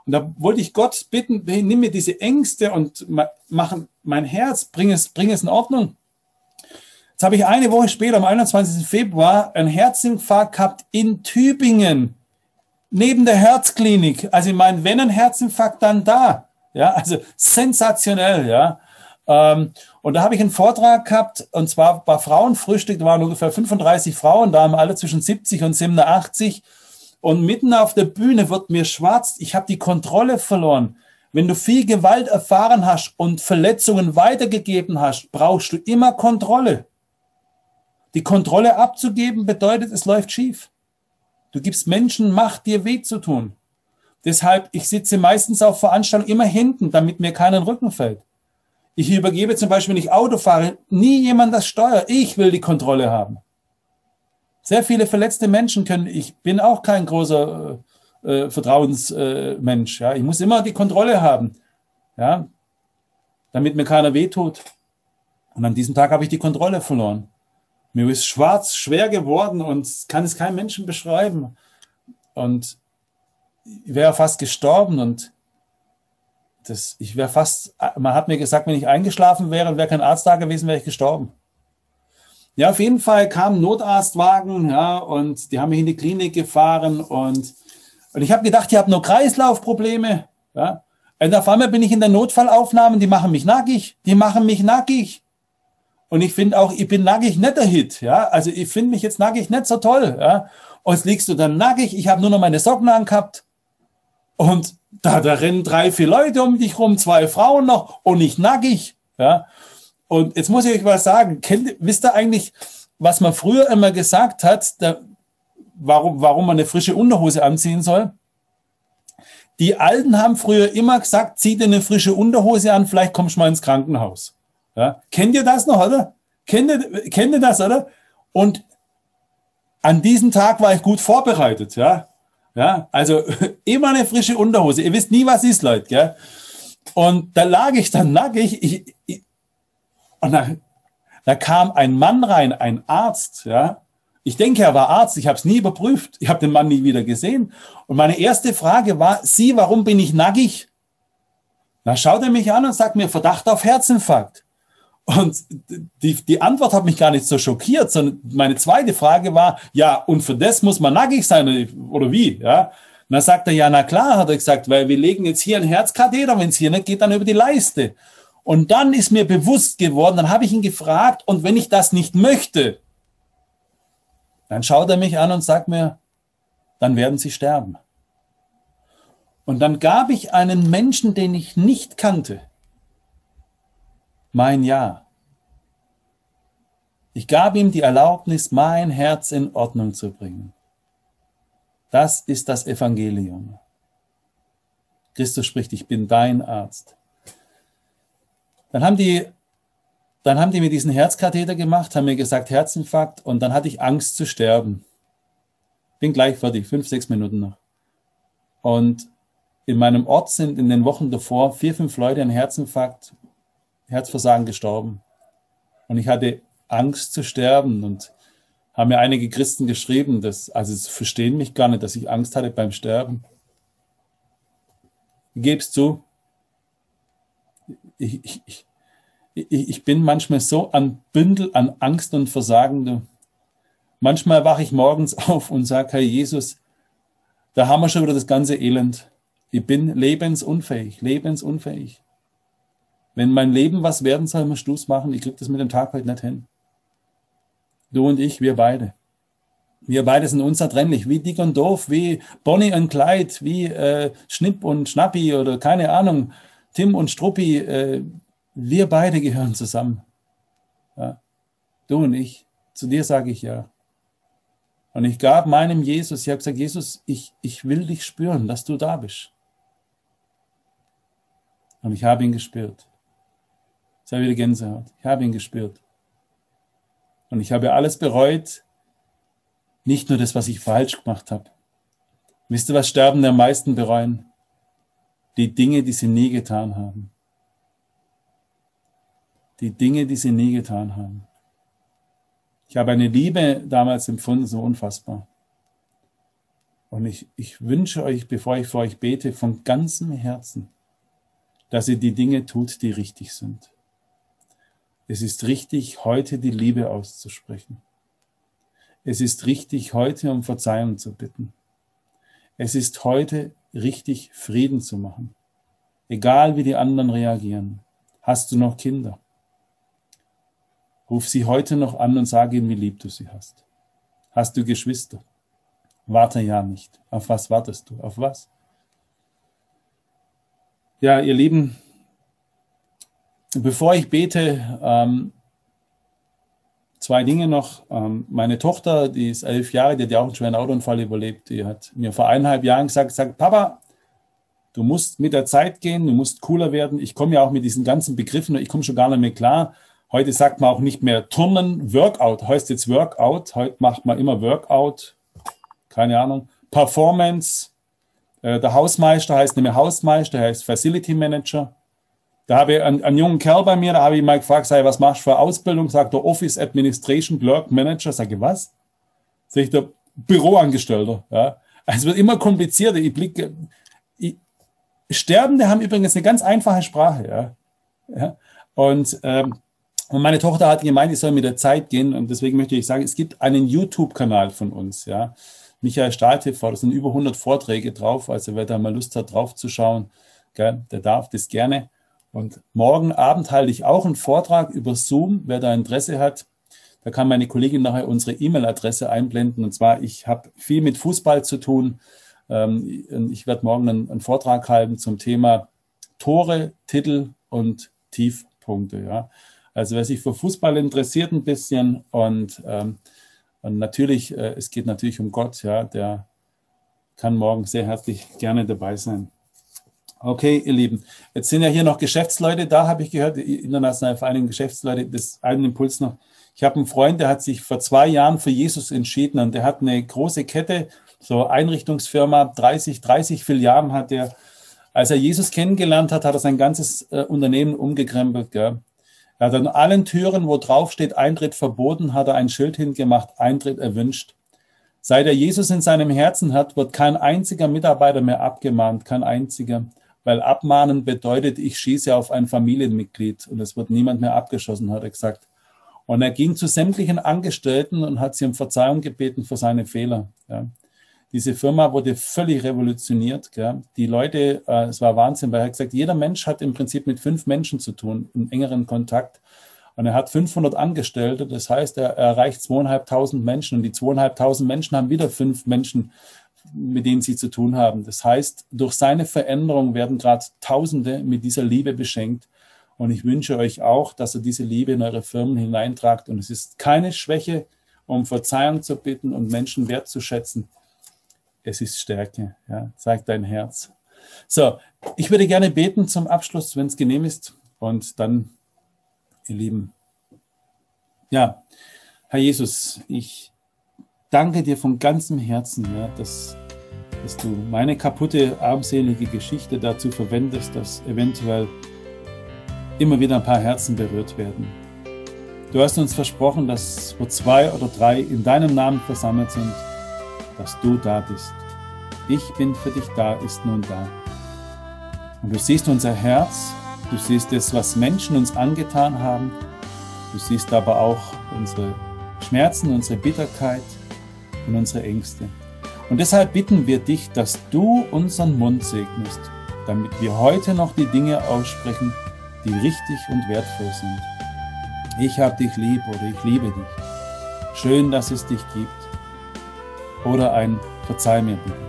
Und da wollte ich Gott bitten, nimm mir diese Ängste und mach mein Herz, bring es, bring es in Ordnung. Jetzt habe ich eine Woche später, am einundzwanzigsten Februar, einen Herzinfarkt gehabt in Tübingen, neben der Herzklinik. Also ich meine, wenn ein Herzinfarkt, dann da. Ja, also sensationell, ja. Ähm, und da habe ich einen Vortrag gehabt, und zwar bei Frauenfrühstück, da waren ungefähr fünfunddreißig Frauen, da haben alle zwischen siebzig und siebenundachtzig. Und mitten auf der Bühne wird mir schwarz, ich habe die Kontrolle verloren. Wenn du viel Gewalt erfahren hast und Verletzungen weitergegeben hast, brauchst du immer Kontrolle. Die Kontrolle abzugeben bedeutet, es läuft schief. Du gibst Menschen Macht, dir weh zu tun. Deshalb, ich sitze meistens auf Veranstaltungen immer hinten, damit mir keinen Rücken fällt. Ich übergebe zum Beispiel, wenn ich Auto fahre, nie jemand das Steuer. Ich will die Kontrolle haben. Sehr viele verletzte Menschen können, ich bin auch kein großer äh, Vertrauensmensch. Äh, ja. Ich muss immer die Kontrolle haben, ja, damit mir keiner wehtut. Und an diesem Tag habe ich die Kontrolle verloren. Mir ist schwarz schwer geworden und kann es keinem Menschen beschreiben. Und ich wäre fast gestorben und das, ich wäre fast, man hat mir gesagt, wenn ich eingeschlafen wäre und wäre kein Arzt da gewesen, wäre ich gestorben. Ja, auf jeden Fall kam ein Notarztwagen, ja, und die haben mich in die Klinik gefahren und, und ich habe gedacht, ich habe nur Kreislaufprobleme, ja. Und auf einmal bin ich in der Notfallaufnahme, die machen mich nackig, die machen mich nackig. Und ich finde auch, ich bin nackig nicht der Hit, ja. Also ich finde mich jetzt nackig nicht so toll, ja. Und jetzt liegst du dann nackig, ich habe nur noch meine Socken angehabt und da, da rennen drei, vier Leute um dich rum, zwei Frauen noch und ich nackig, ja. Und jetzt muss ich euch was sagen. Kennt, wisst ihr eigentlich, was man früher immer gesagt hat, da, warum, warum man eine frische Unterhose anziehen soll? Die Alten haben früher immer gesagt, zieh dir eine frische Unterhose an, vielleicht kommst du mal ins Krankenhaus. Ja? Kennt ihr das noch, oder? Kennt ihr, kennt ihr das, oder? Und an diesem Tag war ich gut vorbereitet. Ja, ja, also immer eine frische Unterhose. Ihr wisst nie, was ist, Leute. Gell? Und da lag ich dann nackig. Ich, ich, Und da, da kam ein Mann rein, ein Arzt, ja. Ich denke, er war Arzt, ich habe es nie überprüft. Ich habe den Mann nie wieder gesehen. Und meine erste Frage war, Sie, warum bin ich nackig? Da schaut er mich an und sagt mir, Verdacht auf Herzinfarkt. Und die, die Antwort hat mich gar nicht so schockiert, sondern meine zweite Frage war, ja, und für das muss man nackig sein, oder wie? Ja. Und dann sagt er, ja, na klar, hat er gesagt, weil wir legen jetzt hier einen Herzkatheter, wenn es hier nicht geht, dann über die Leiste. Und dann ist mir bewusst geworden, dann habe ich ihn gefragt, und wenn ich das nicht möchte, dann schaut er mich an und sagt mir, dann werden Sie sterben. Und dann gab ich einen Menschen, den ich nicht kannte, mein Ja. Ich gab ihm die Erlaubnis, mein Herz in Ordnung zu bringen. Das ist das Evangelium. Christus spricht, ich bin dein Arzt. Dann haben die, dann haben die mir diesen Herzkatheter gemacht, haben mir gesagt, Herzinfarkt, und dann hatte ich Angst zu sterben. Bin gleich fertig, fünf, sechs Minuten noch. Und in meinem Ort sind in den Wochen davor vier, fünf Leute an Herzinfarkt, Herzversagen gestorben. Und ich hatte Angst zu sterben und haben mir einige Christen geschrieben, dass, also sie verstehen mich gar nicht, dass ich Angst hatte beim Sterben. Ich gebe es zu. Ich, ich, ich, ich bin manchmal so an Bündel an Angst und Versagen. Manchmal wache ich morgens auf und sage, Herr Jesus, da haben wir schon wieder das ganze Elend. Ich bin lebensunfähig, lebensunfähig. Wenn mein Leben was werden soll, muss Schluss machen. Ich kriege das mit dem Tag heute nicht hin. Du und ich, wir beide. Wir beide sind unzertrennlich, wie Dick und Doof, wie Bonnie und Clyde, wie äh, Schnipp und Schnappi oder keine Ahnung, Tim und Struppi. Äh, wir beide gehören zusammen. Ja. Du und ich. Zu dir sage ich ja. Und ich gab meinem Jesus, ich habe gesagt, Jesus, ich, ich will dich spüren, dass du da bist. Und ich habe ihn gespürt. Sei wieder Gänsehaut. Ich habe ihn gespürt. Und ich habe alles bereut, nicht nur das, was ich falsch gemacht habe. Wisst ihr, was Sterbende am meisten bereuen? Die Dinge, die sie nie getan haben. Die Dinge, die sie nie getan haben. Ich habe eine Liebe damals empfunden, so unfassbar. Und ich, ich wünsche euch, bevor ich für euch bete, von ganzem Herzen, dass ihr die Dinge tut, die richtig sind. Es ist richtig, heute die Liebe auszusprechen. Es ist richtig, heute um Verzeihung zu bitten. Es ist heute richtig, Frieden zu machen. Egal wie die anderen reagieren. Hast du noch Kinder? Ruf sie heute noch an und sage ihnen, wie lieb du sie hast. Hast du Geschwister? Warte ja nicht. Auf was wartest du? Auf was? Ja, ihr Lieben, bevor ich bete, ähm, zwei Dinge noch. Ähm, meine Tochter, die ist elf Jahre, die hat ja auch einen schweren Autounfall überlebt. Die hat mir vor eineinhalb Jahren gesagt, sagt, Papa, du musst mit der Zeit gehen, du musst cooler werden. Ich komme ja auch mit diesen ganzen Begriffen, ich komme schon gar nicht mehr klar. Heute sagt man auch nicht mehr Turnen, Workout, heißt jetzt Workout. Heute macht man immer Workout, keine Ahnung. Performance, äh, der Hausmeister heißt nicht mehr Hausmeister, der heißt Facility Manager. Da habe ich einen, einen jungen Kerl bei mir, da habe ich mal gefragt, sag ich, was machst du für Ausbildung? Sagt der Office Administration Clerk Manager. Sag ich, was? Sag ich, der Büroangestellter. Ja. Also es wird immer komplizierter. Ich blicke, ich, Sterbende haben übrigens eine ganz einfache Sprache. Ja. Ja. Und, ähm, und meine Tochter hat gemeint, ich soll mit der Zeit gehen. Und deswegen möchte ich sagen, es gibt einen YouTube-Kanal von uns. Ja. Michael Stahl T V, da sind über hundert Vorträge drauf. Also wer da mal Lust hat, drauf zu schauen, gell, der darf das gerne. Und morgen Abend halte ich auch einen Vortrag über Zoom, wer da Interesse hat. Da kann meine Kollegin nachher unsere E-Mail-Adresse einblenden. Und zwar, ich habe viel mit Fußball zu tun. Ich werde morgen einen Vortrag halten zum Thema Tore, Titel und Tiefpunkte. Ja. Also wer sich für Fußball interessiert ein bisschen und, ähm, und natürlich, äh, es geht natürlich um Gott, ja, der kann morgen sehr herzlich gerne dabei sein. Okay, ihr Lieben, jetzt sind ja hier noch Geschäftsleute da, habe ich gehört, die internationale Vereinigung Geschäftsleute, das einen Impuls noch. Ich habe einen Freund, der hat sich vor zwei Jahren für Jesus entschieden und der hat eine große Kette, so Einrichtungsfirma, dreißig, dreißig Filialen hat er. Als er Jesus kennengelernt hat, hat er sein ganzes äh, Unternehmen umgekrempelt. Gell? Er hat an allen Türen, wo drauf steht, Eintritt verboten, hat er ein Schild hingemacht, Eintritt erwünscht. Seit er Jesus in seinem Herzen hat, wird kein einziger Mitarbeiter mehr abgemahnt, kein einziger. Weil abmahnen bedeutet, ich schieße auf ein Familienmitglied und es wird niemand mehr abgeschossen, hat er gesagt. Und er ging zu sämtlichen Angestellten und hat sie um Verzeihung gebeten für seine Fehler. Ja. Diese Firma wurde völlig revolutioniert. Gell. Die Leute, äh, es war Wahnsinn, weil er hat gesagt, jeder Mensch hat im Prinzip mit fünf Menschen zu tun, in engeren Kontakt. Und er hat fünfhundert Angestellte, das heißt, er, er erreicht zweieinhalbtausend Menschen und die zweieinhalbtausend Menschen haben wieder fünf Menschen, mit denen sie zu tun haben. Das heißt, durch seine Veränderung werden gerade Tausende mit dieser Liebe beschenkt. Und ich wünsche euch auch, dass ihr diese Liebe in eure Firmen hineintragt. Und es ist keine Schwäche, um Verzeihung zu bitten und Menschen wertzuschätzen. Es ist Stärke. Ja, zeigt dein Herz. So, ich würde gerne beten zum Abschluss, wenn es genehm ist. Und dann, ihr Lieben, ja, Herr Jesus, ich danke dir von ganzem Herzen, ja, dass, dass du meine kaputte, armselige Geschichte dazu verwendest, dass eventuell immer wieder ein paar Herzen berührt werden. Du hast uns versprochen, dass wo zwei oder drei in deinem Namen versammelt sind, dass du da bist. Ich bin für dich da, ist nun da. Und du siehst unser Herz, du siehst das, was Menschen uns angetan haben, du siehst aber auch unsere Schmerzen, unsere Bitterkeit, und unsere Ängste. Und deshalb bitten wir dich, dass du unseren Mund segnest, damit wir heute noch die Dinge aussprechen, die richtig und wertvoll sind. Ich hab dich lieb oder ich liebe dich. Schön, dass es dich gibt. Oder ein Verzeih mir bitte.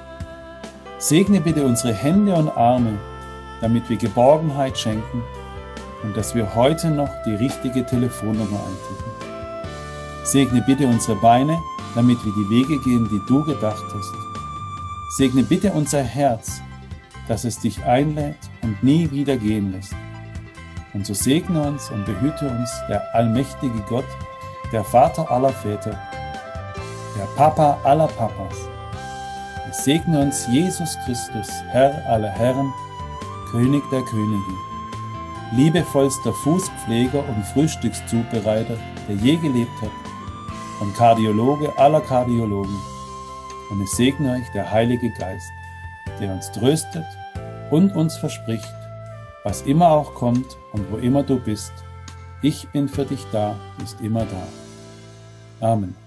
Segne bitte unsere Hände und Arme, damit wir Geborgenheit schenken und dass wir heute noch die richtige Telefonnummer eintippen. Segne bitte unsere Beine, damit wir die Wege gehen, die du gedacht hast. Segne bitte unser Herz, dass es dich einlädt und nie wieder gehen lässt. Und so segne uns und behüte uns der allmächtige Gott, der Vater aller Väter, der Papa aller Papas. Und segne uns Jesus Christus, Herr aller Herren, König der Könige, liebevollster Fußpfleger und Frühstückszubereiter, der je gelebt hat, und Kardiologe aller Kardiologen. und es segne euch der Heilige Geist, der uns tröstet und uns verspricht, was immer auch kommt und wo immer du bist, ich bin für dich da, bist immer da. Amen.